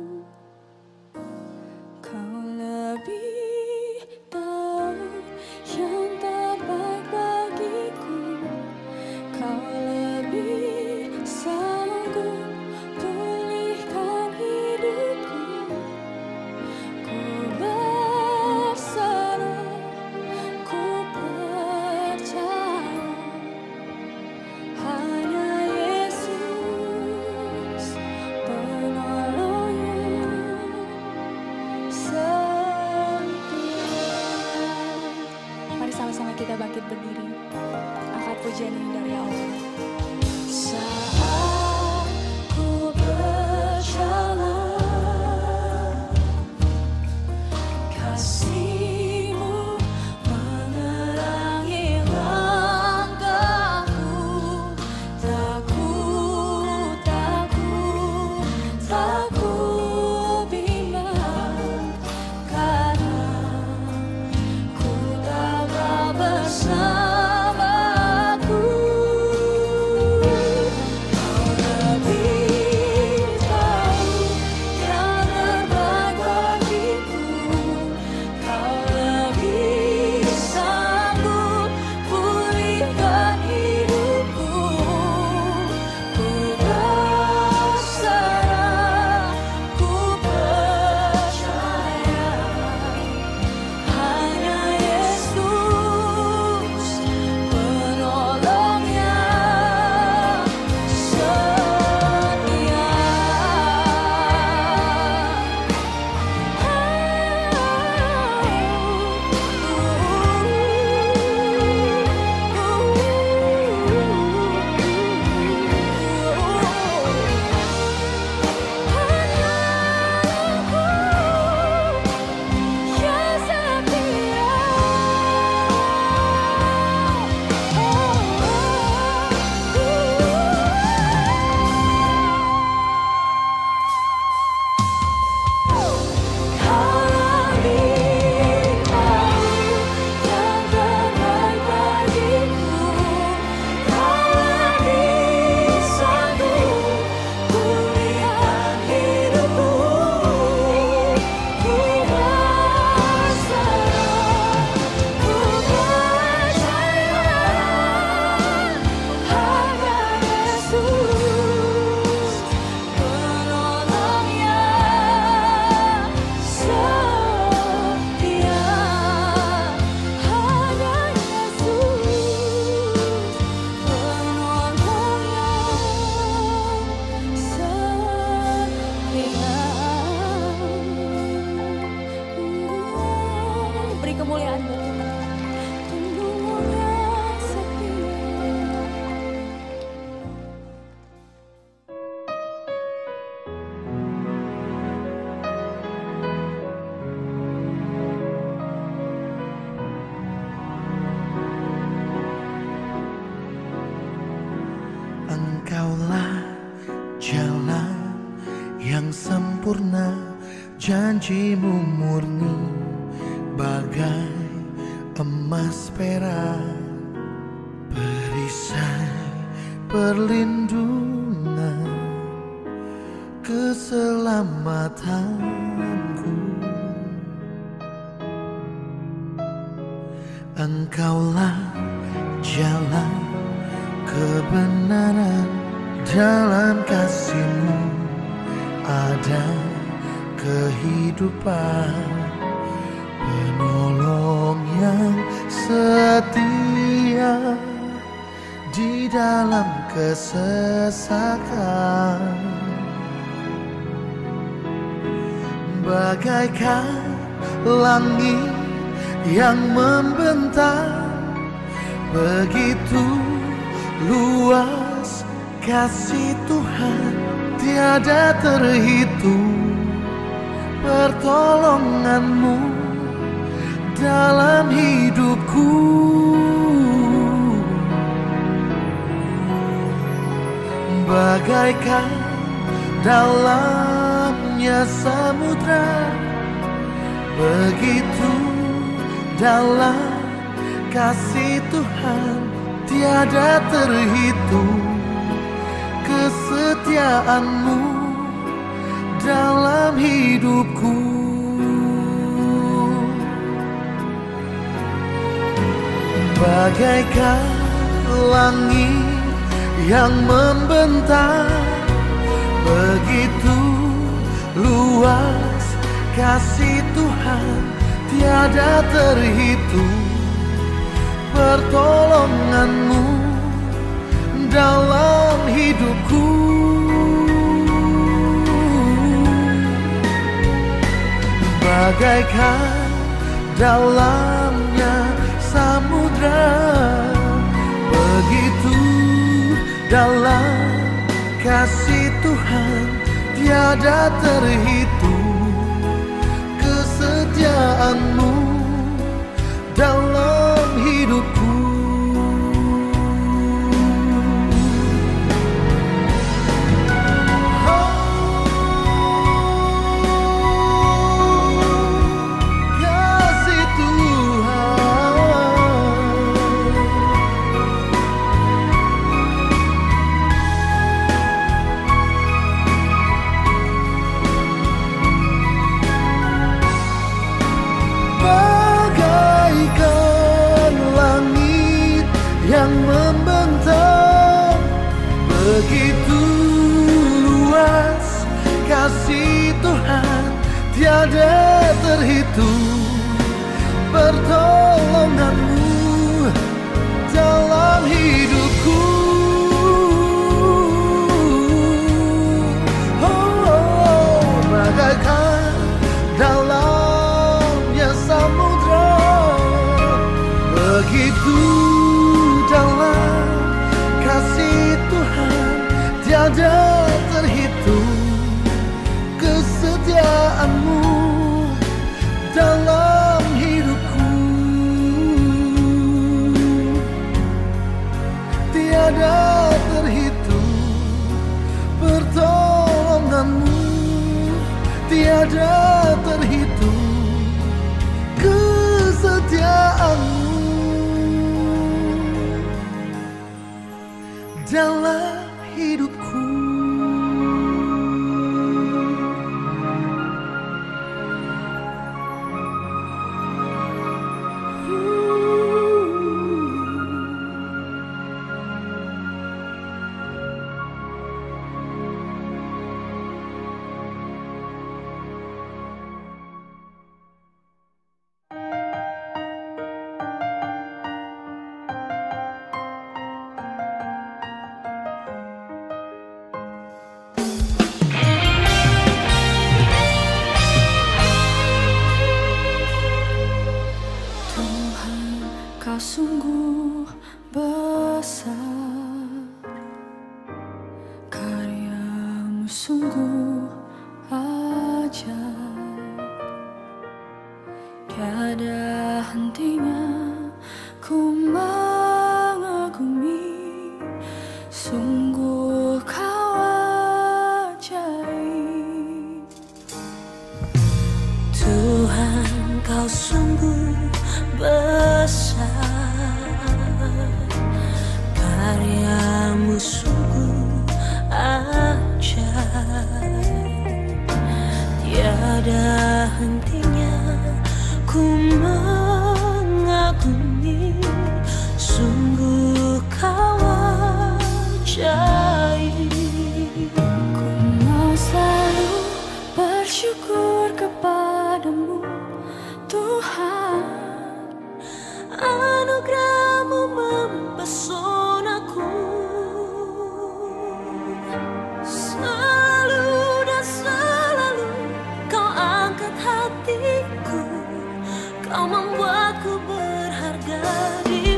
Kau lebih tahu yang terbaik bagiku. Kau lebih sanggup pulihkan hidupku. Ku berserah, ku percaya, hanya Yesus penolong yang setia. Mari sama-sama kita bangkit berdiri. Angkat pujian ini dari Allah. Saat ku berjalan, kasih-Mu menerangi langkahku. Tak ku bimbang, karena ku tahu Kau bersamaku. Janjimu murni bagai emas perak, perisai perlindungan keselamatanku. Engkaulah jalan kebenaran, dalam kasih-Mu ada kehidupan, penolong yang setia di dalam kesesakan. Bagaikan langit yang membentang, begitu luas kasih Tuhan, tiada terhitung. Pertolongan-Mu dalam hidupku, bagaikan dalamnya samudra, begitu dalam kasih Tuhan, tiada terhitung. Kesetiaan-Mu dalam hidupku, bagaikan langit yang membentang, begitu luas kasih Tuhan, tiada terhitung. Pertolongan-Mu dalam hidupku, bagaikan dalamnya samudra, begitu dalam kasih Tuhan, tiada terhitung. Kesetiaan-Mu dalam hidupku, yang membentang, begitu luas kasih Tuhan, tiada terhitung. Pertolongan-Mu dalam hidupku, bagaikan dalamnya samudra, begitu dalam kasih Tuhan, tiada terhitung. Kesetiaan-Mu dalam hidupku, tiada terhitung. Pertolongan-Mu tiada terhitung. Kesetiaan-Mu dalam hidupku. Kau sungguh besar, karya-Mu sungguh ajaib, tiada hentinya ku mengagumi, sungguh Kau ajaib. Tuhan, Kau sungguh besar, karya-Mu sungguh ajaib. Tiada hentinya ku mengagumi, sungguh Kau ajaib. Ku mau selalu bersyukur kepadamu Tuhan, anugerah-Mu mempesonaku. Selalu dan selalu Kau angkat hatiku, Kau membuatku berharga di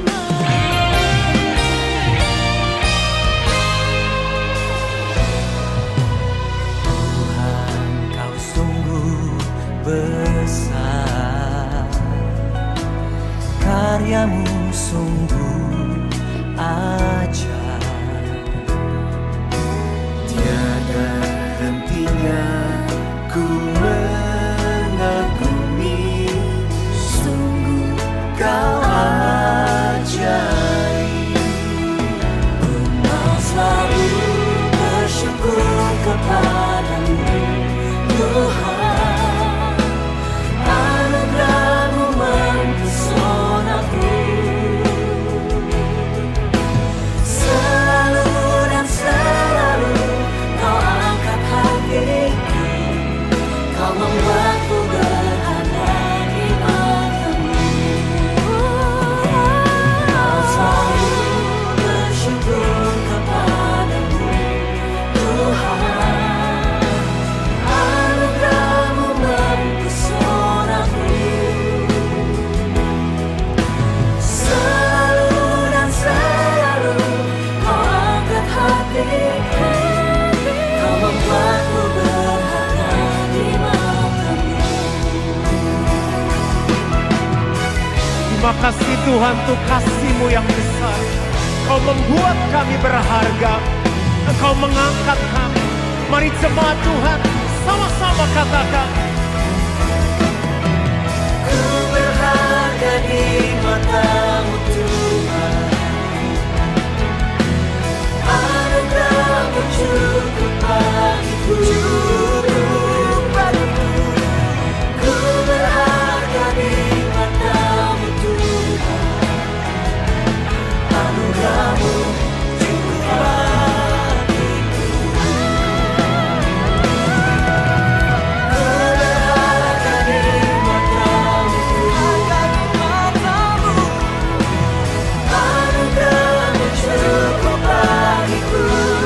besar, karya-Mu sungguh ajaib. Tiada hentinya ku mengagumi, sungguh Kau ajaib. Ku mau selalu bersyukur kepadamu Tuhan, terima kasih Tuhan untuk kasih-Mu yang besar. Kau membuat kami berharga, Engkau mengangkat kami. Mari jemaat Tuhan sama-sama katakan, ku berharga di mata-Mu Tuhan, anugerah-Mu cukup bagiku. Ku berharga di mata-Mu Tuhan, anugerah-Mu cukup bagiku. Ku berharga di mata-Mu Tuhan, anugerah-Mu cukup bagiku.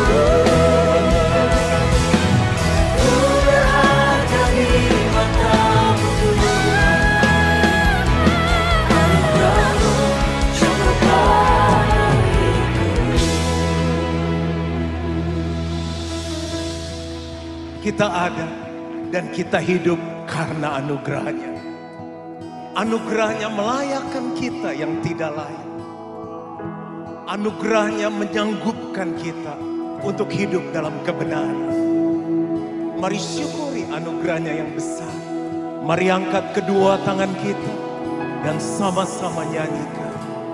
Ku berharga di mata-Mu Tuhan, anugerah-Mu cukup bagiku. kita ada dan kita hidup karena anugerah-Nya. Anugerah-Nya melayakkan kita yang tidak layak. Anugerah-Nya menyanggupkan kita untuk hidup dalam kebenaran. Mari syukuri anugerah-Nya yang besar. Mari angkat kedua tangan kita dan sama-sama nyanyikan.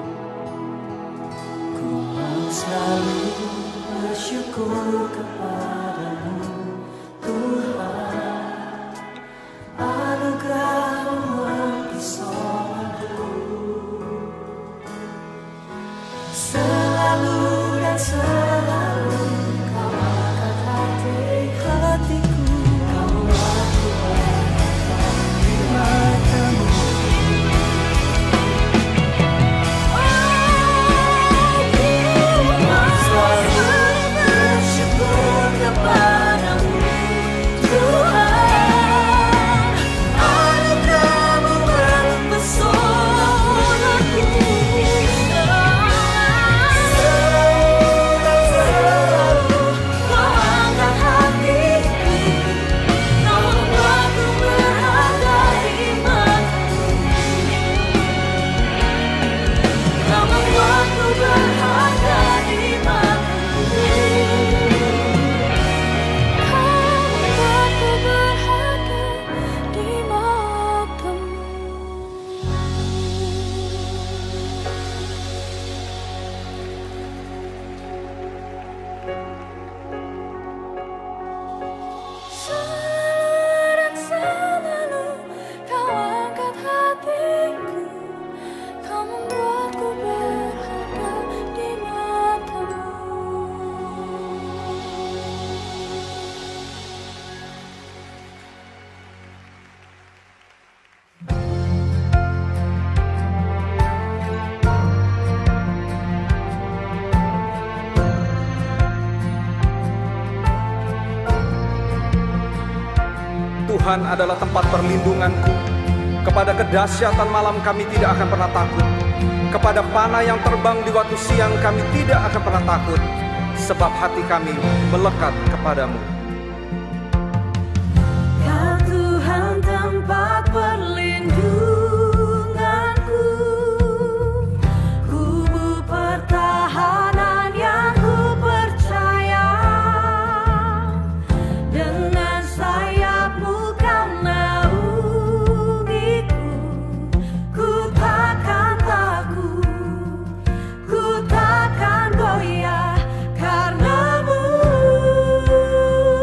Ku mau selalu bersyukur kepadamu Tuhan, anugerah-Mu mempesonaku. Selalu dan selalu Kau angkat hatiku, Kau membuatku berharga di mata-Mu. Tuhan adalah tempat perlindunganku. Kepada kedahsyatan malam kami tidak akan pernah takut. Kepada panah yang terbang di waktu siang kami tidak akan pernah takut. Sebab hati kami melekat kepadamu. Kau Tuhan tempat perlindunganku, kubu pertahanan yang ku percaya. Dengan sayap-Mu Kau naungiku, ku takkan takut, ku takkan goyah karena-Mu.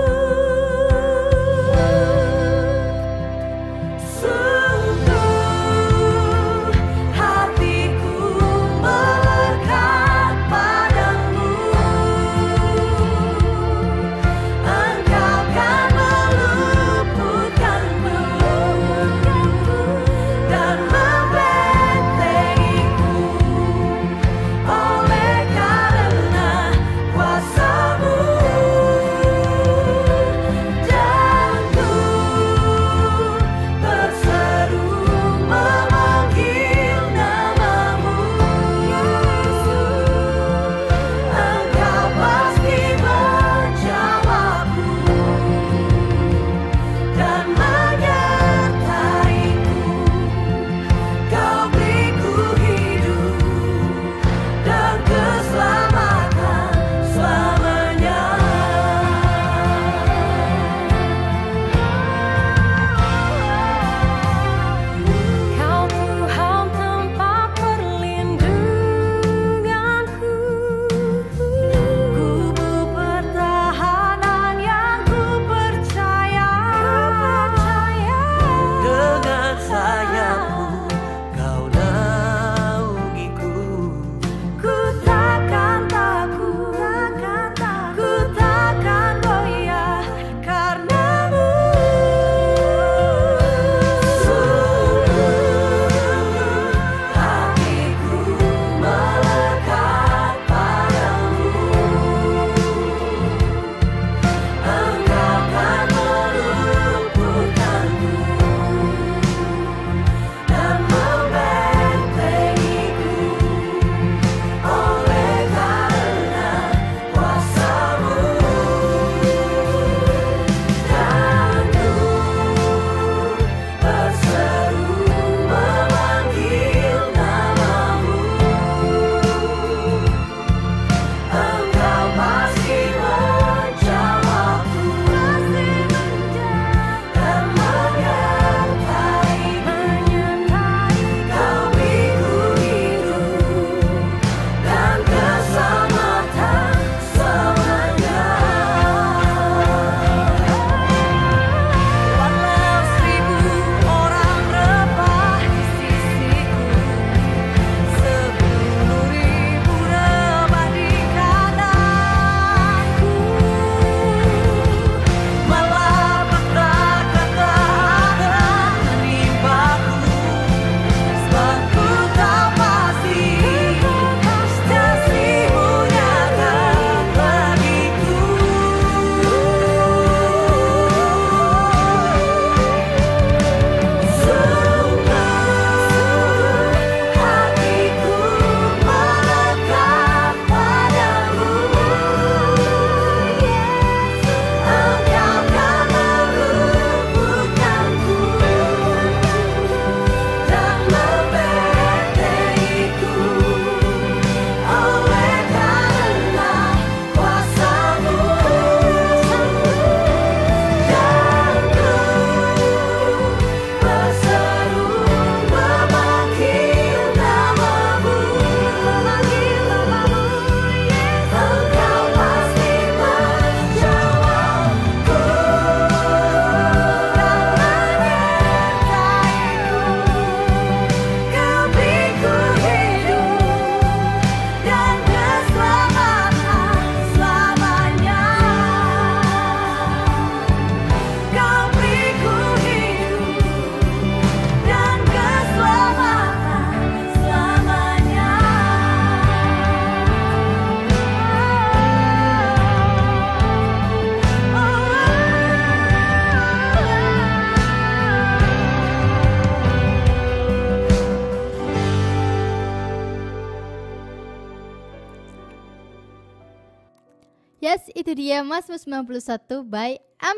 Yes, itu dia Mazmur 91 by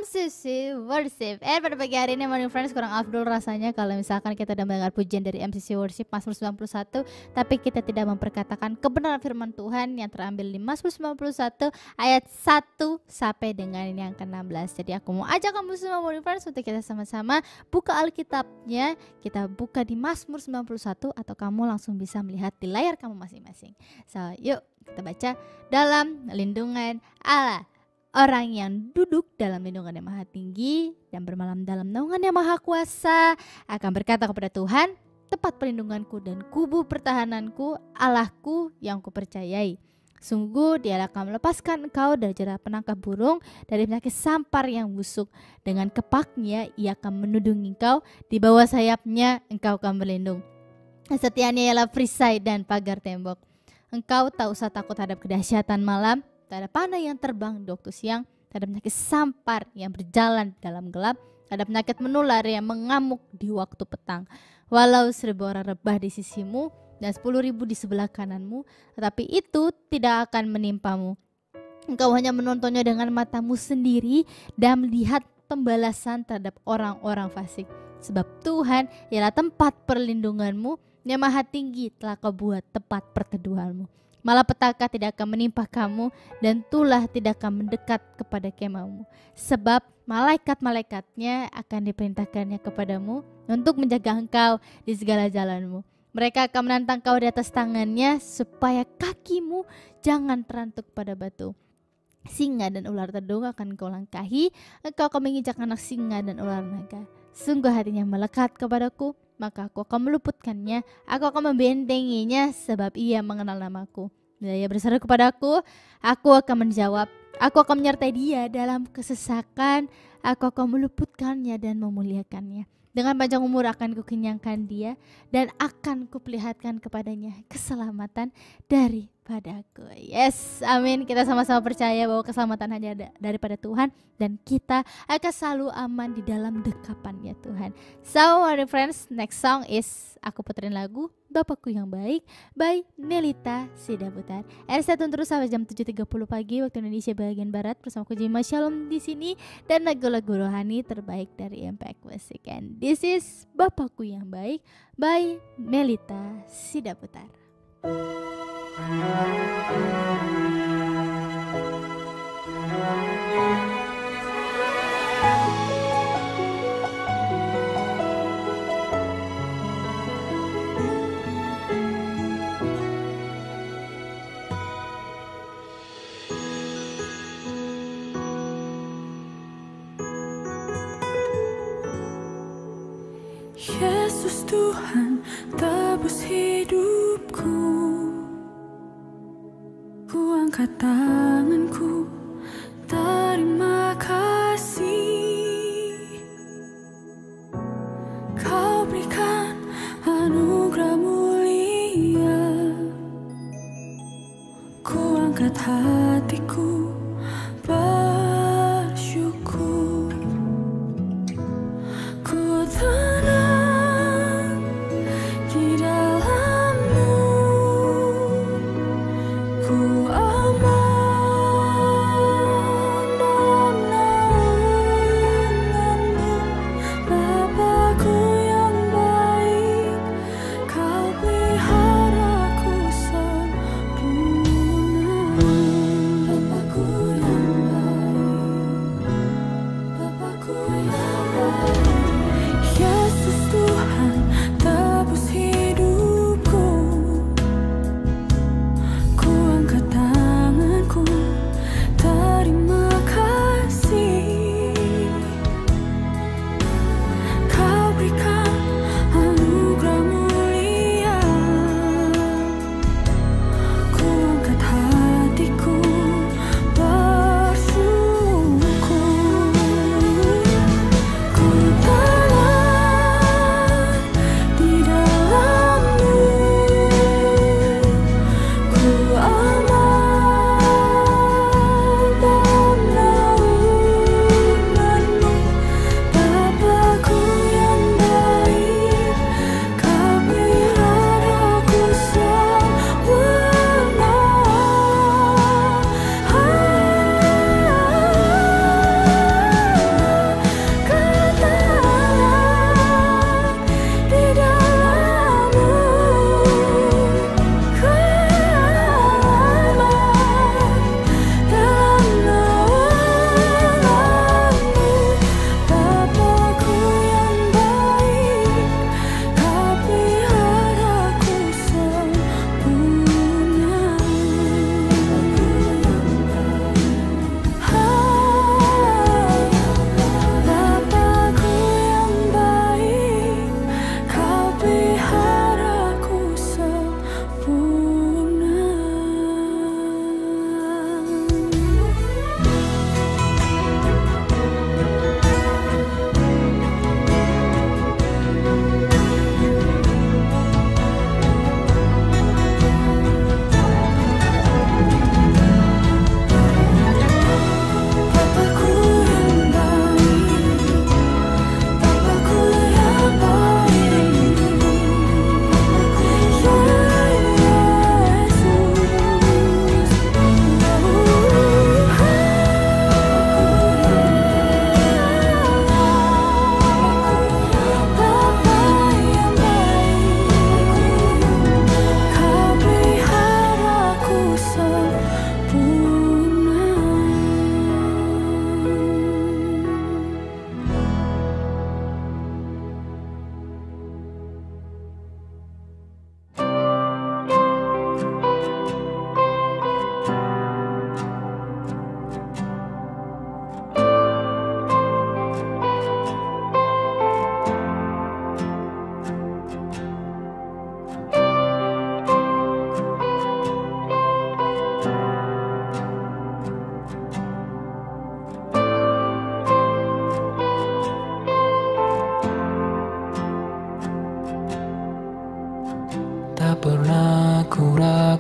MCC Worship. Pada pagi hari ini Morning Friends, kurang afdol rasanya kalau misalkan kita udah mendengar pujian dari MCC Worship Mazmur 91, tapi kita tidak memperkatakan kebenaran firman Tuhan yang terambil di Mazmur 91 ayat 1 sampai dengan yang ke-16. Jadi aku mau ajak kamu semua Morning Friends untuk kita sama-sama buka Alkitabnya. Kita buka di Mazmur 91 atau kamu langsung bisa melihat di layar kamu masing-masing. So, yuk kita baca. Dalam lindungan Allah, orang yang duduk dalam lindungan yang maha tinggi dan bermalam dalam naungan yang maha kuasa akan berkata kepada Tuhan, tempat perlindunganku dan kubu pertahananku, Allahku yang kupercayai. Sungguh dialah akan melepaskan engkau dari jerah penangkap burung, dari penyakit sampar yang busuk. Dengan kepaknya ia akan menudungi engkau, di bawah sayapnya engkau akan berlindung. Kesetiaannya ialah perisai dan pagar tembok. Engkau tak usah takut terhadap kedahsyatan malam, tak ada panah yang terbang di waktu siang, tak ada penyakit sampar yang berjalan dalam gelap, tak ada penyakit menular yang mengamuk di waktu petang. Walau 1000 orang rebah di sisimu dan 10.000 di sebelah kananmu, tetapi itu tidak akan menimpamu. Engkau hanya menontonnya dengan matamu sendiri dan melihat pembalasan terhadap orang-orang fasik. Sebab Tuhan ialah tempat perlindunganmu, yang maha tinggi telah kau buat tempat perteduhanmu. Malapetaka tidak akan menimpa kamu dan tulah tidak akan mendekat kepada kemahmu. Sebab malaikat-malaikatnya akan diperintahkannya kepadamu untuk menjaga engkau di segala jalanmu. Mereka akan menantang kau di atas tangannya supaya kakimu jangan terantuk pada batu. Singa dan ular tedung akan kau langkahi, engkau akan menginjak anak singa dan ular naga. Sungguh hatinya melekat kepadaku, maka aku akan meluputkannya, aku akan membentenginya sebab ia mengenal namaku. Bila ia berseru kepadaku, aku akan menjawab, aku akan menyertai dia dalam kesesakan, aku akan meluputkannya dan memuliakannya. Dengan panjang umur akan kukenyangkan dia dan akan kuperlihatkan kepadanya keselamatan daripadaku. Yes, amin. Kita sama-sama percaya bahwa keselamatan hanya daripada Tuhan dan kita akan selalu aman di dalam dekapannya Tuhan. So, my friends, next song is aku puterin lagu Bapakku yang Baik by Melita Sidabutar. Stay tune terus sampai jam 7.30 pagi waktu Indonesia bagian Barat bersama Jima Shalom di sini dan lagu-lagu rohani terbaik dari Impact Music. And this is Bapakku yang Baik by Melita Sidabutar. Yesus Tuhan tebus hidupku, ku angkat tanganku, terima kasih. Kau berikan anugerah mulia, ku angkat hatiku bersyukur. Ku tenang di dalam-Mu, ku aman dalam naungan-Mu. Bapakku yang baik, Kau peliharaku sempurna. Bapakku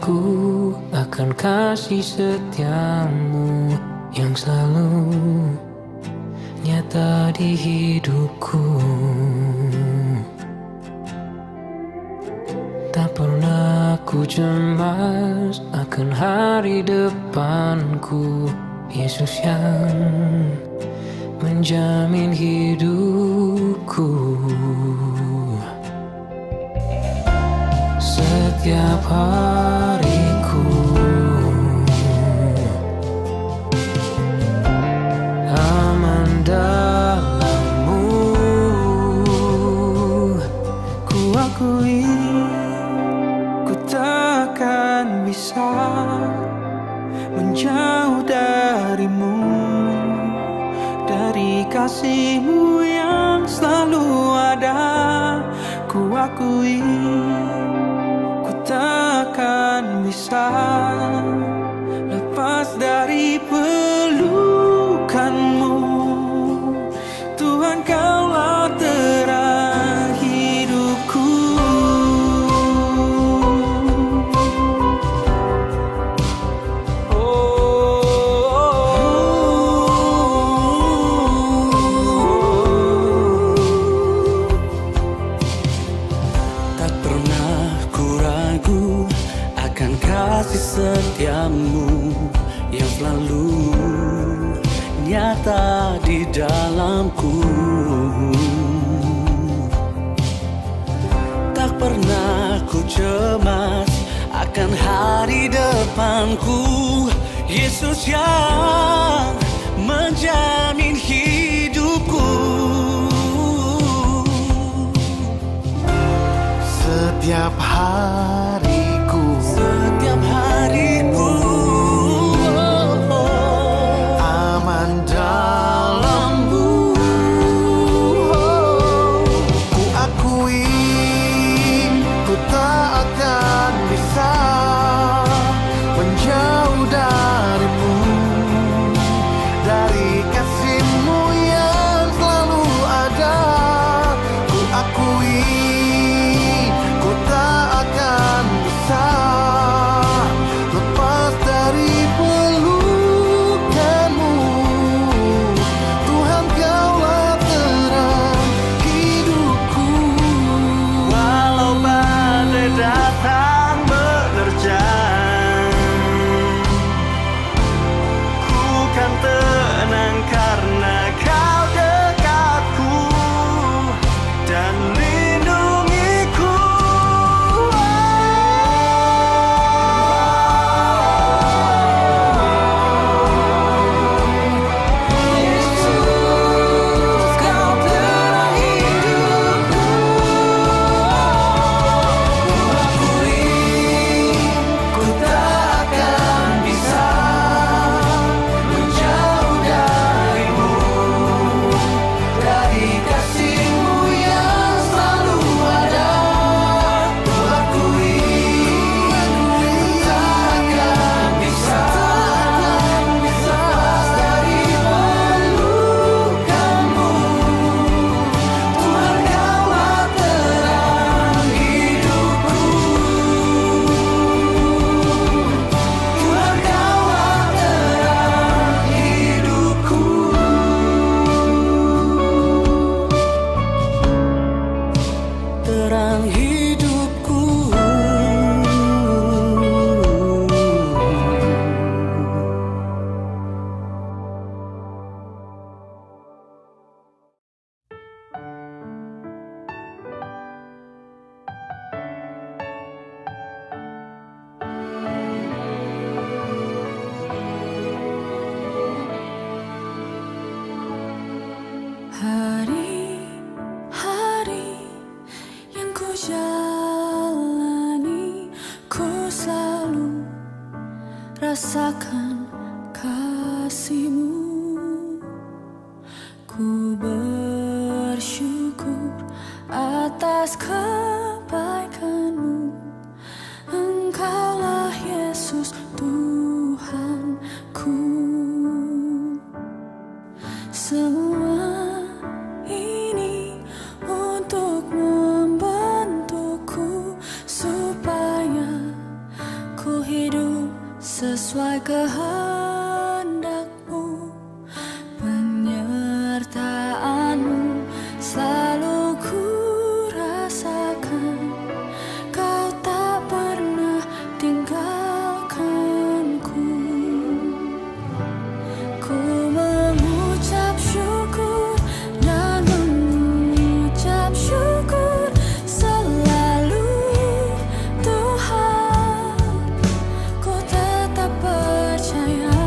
aku akan kasih setiamu yang selalu nyata di hidupku. Tak pernah ku cemas akan hari depanku. Yesus yang menjamin hidupku. Setiap hariku aman dalam-Mu. Ku akui ku takkan bisa menjauh dari-Mu, dari kasih-Mu yang selalu ada. Ku akui ku takkan bisa lepas dari pelukan-Mu. Tuhan, Kaulah terang hidupku. Kasih setiamu yang selalu nyata di dalamku. Tak pernah ku cemas akan hari depanku. Yesus yang menjamin hidupku. Setiap hariku aman dalam-Mu. Ku akui ku tak akan bisa menjauh dari-Mu, dari kasih-Mu yang selalu ada. Ku akui ku tak akan bisa lepas dari pelukan-Mu. Tuhan, Kaulah terang hidupku. Walau badai datang menerjang, ku kan tenang karena Kau dekatku dan lindungiku. Yesus, Kau terang hidupku. Ku akui ku tak akan bisa menjauh dari-Mu, dari kasih-Mu yang selalu ada. Ku akui ku tak akan bisa lepas dari pelukan-Mu. Tuhan, Kaulah terang hidupku. Tuhan, Kaulah terang hidupku. Terang hidupku. Hari-hari yang ku jalani, ku selalu rasakan kasih-Mu. Ku bersyukur atas kebaikan-Mu. Engkaulah Yesus Tuhanku. Semua ini untuk membentukku supaya ku sesuai kehendak-Mu, penyertaan-Mu selalu ku rasakan. Kau tak pernah tinggalkanku. Ku mengucap syukur dan mengucap syukur selalu, Tuhan. Ku tetap percaya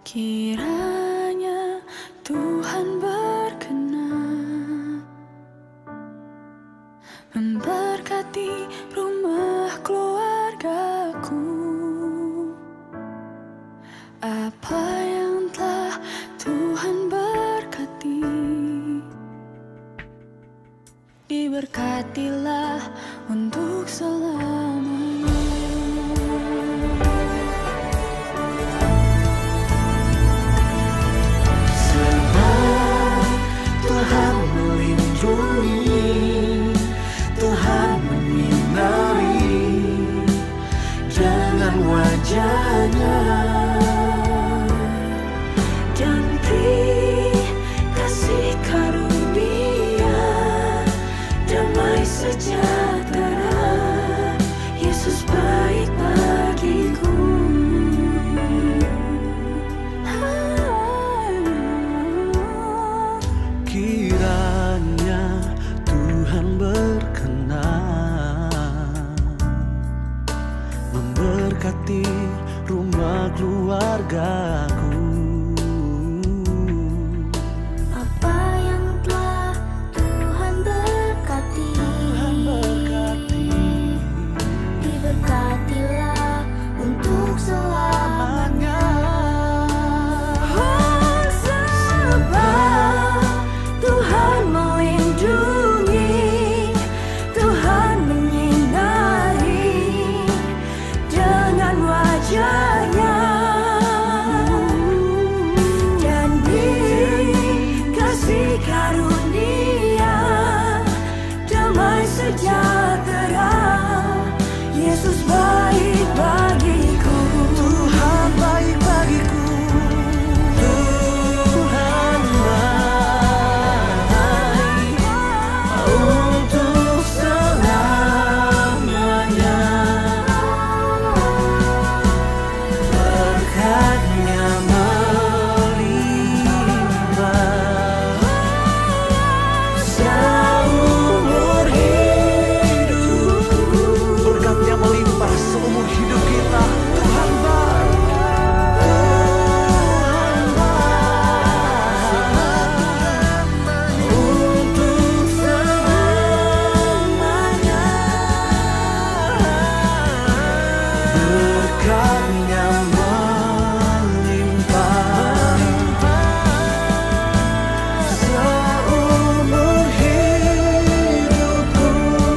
Kiranya Tuhan berkenan memberkati rumah keluargaku. Apa yang telah Tuhan berkati, diberkatilah untuk selamanya. Sebab Tuhan melindungi, Tuhan menyinari dengan wajah-Nya, dan beri kasih karunia, damai sejahtera. Yesus baik bagiku. Kiranya Tuhan berkenan memberkati rumah keluargaku. Apa yang telah Tuhan berkati, diberkatilah untuk selamanya. Oh, sebab Tuhan melindungi, Tuhan menyinari dengan wajah-Nya, dan beri kasih karunia, damai sejahtera. Yesus baik bagiku. Tuhan baik bagiku. Tuhan baik untuk selamanya. Berkat-Nya melimpah seumur hidupku. Berkat-Nya melimpah seumur hidup kita. Tuhan baik. Untuk selamanya. Berkat-Nya melimpah seumur hidupku.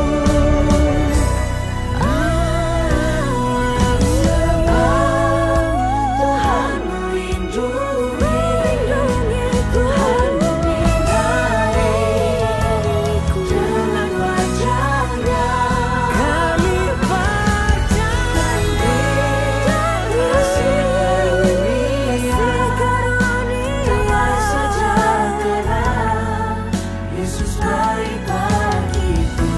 Tuhan melindungi, Tuhan menyinari dengan wajah-Nya. Kami percaya Kasih karunia, damai sejahtera. Yesus baik bagiku.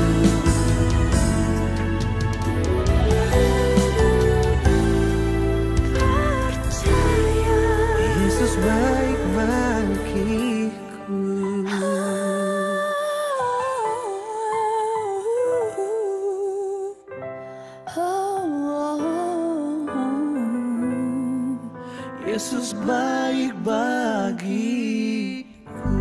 Percaya Yesus baik bagiku. Yesus baik bagiku.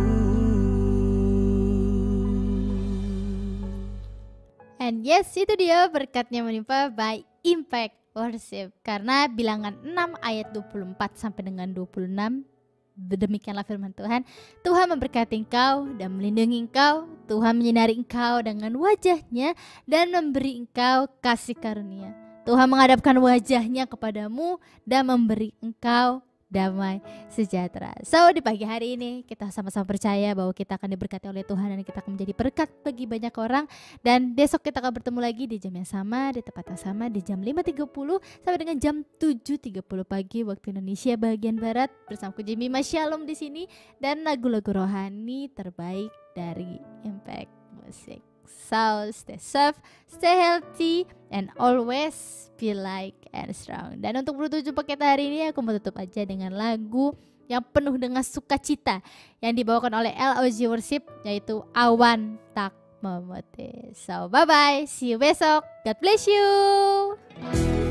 And yes, itu dia berkatnya menimpa by Impact Worship. Karena bilangan 6 ayat 24 sampai dengan 26, demikianlah firman Tuhan. Tuhan memberkati engkau dan melindungi engkau. Tuhan menyinari engkau dengan wajah-Nya dan memberi engkau kasih karunia. Tuhan menghadapkan wajah-Nya kepadamu dan memberi engkau damai sejahtera. So di pagi hari ini kita sama-sama percaya bahwa kita akan diberkati oleh Tuhan dan kita akan menjadi berkat bagi banyak orang. Dan besok kita akan bertemu lagi di jam yang sama, di tempat yang sama, di jam 5.30 sampai dengan jam 7.30 pagi waktu Indonesia bagian Barat, bersama Jimmy Shalom di sini dan lagu-lagu rohani terbaik dari Impact Music. So stay safe, stay healthy, and always be like and strong. Dan untuk menutup jumpa kita hari ini, aku mau tutup aja dengan lagu yang penuh dengan sukacita yang dibawakan oleh LOG Worship, yaitu Awan Tak Memutih. So bye bye, see you besok. God bless you.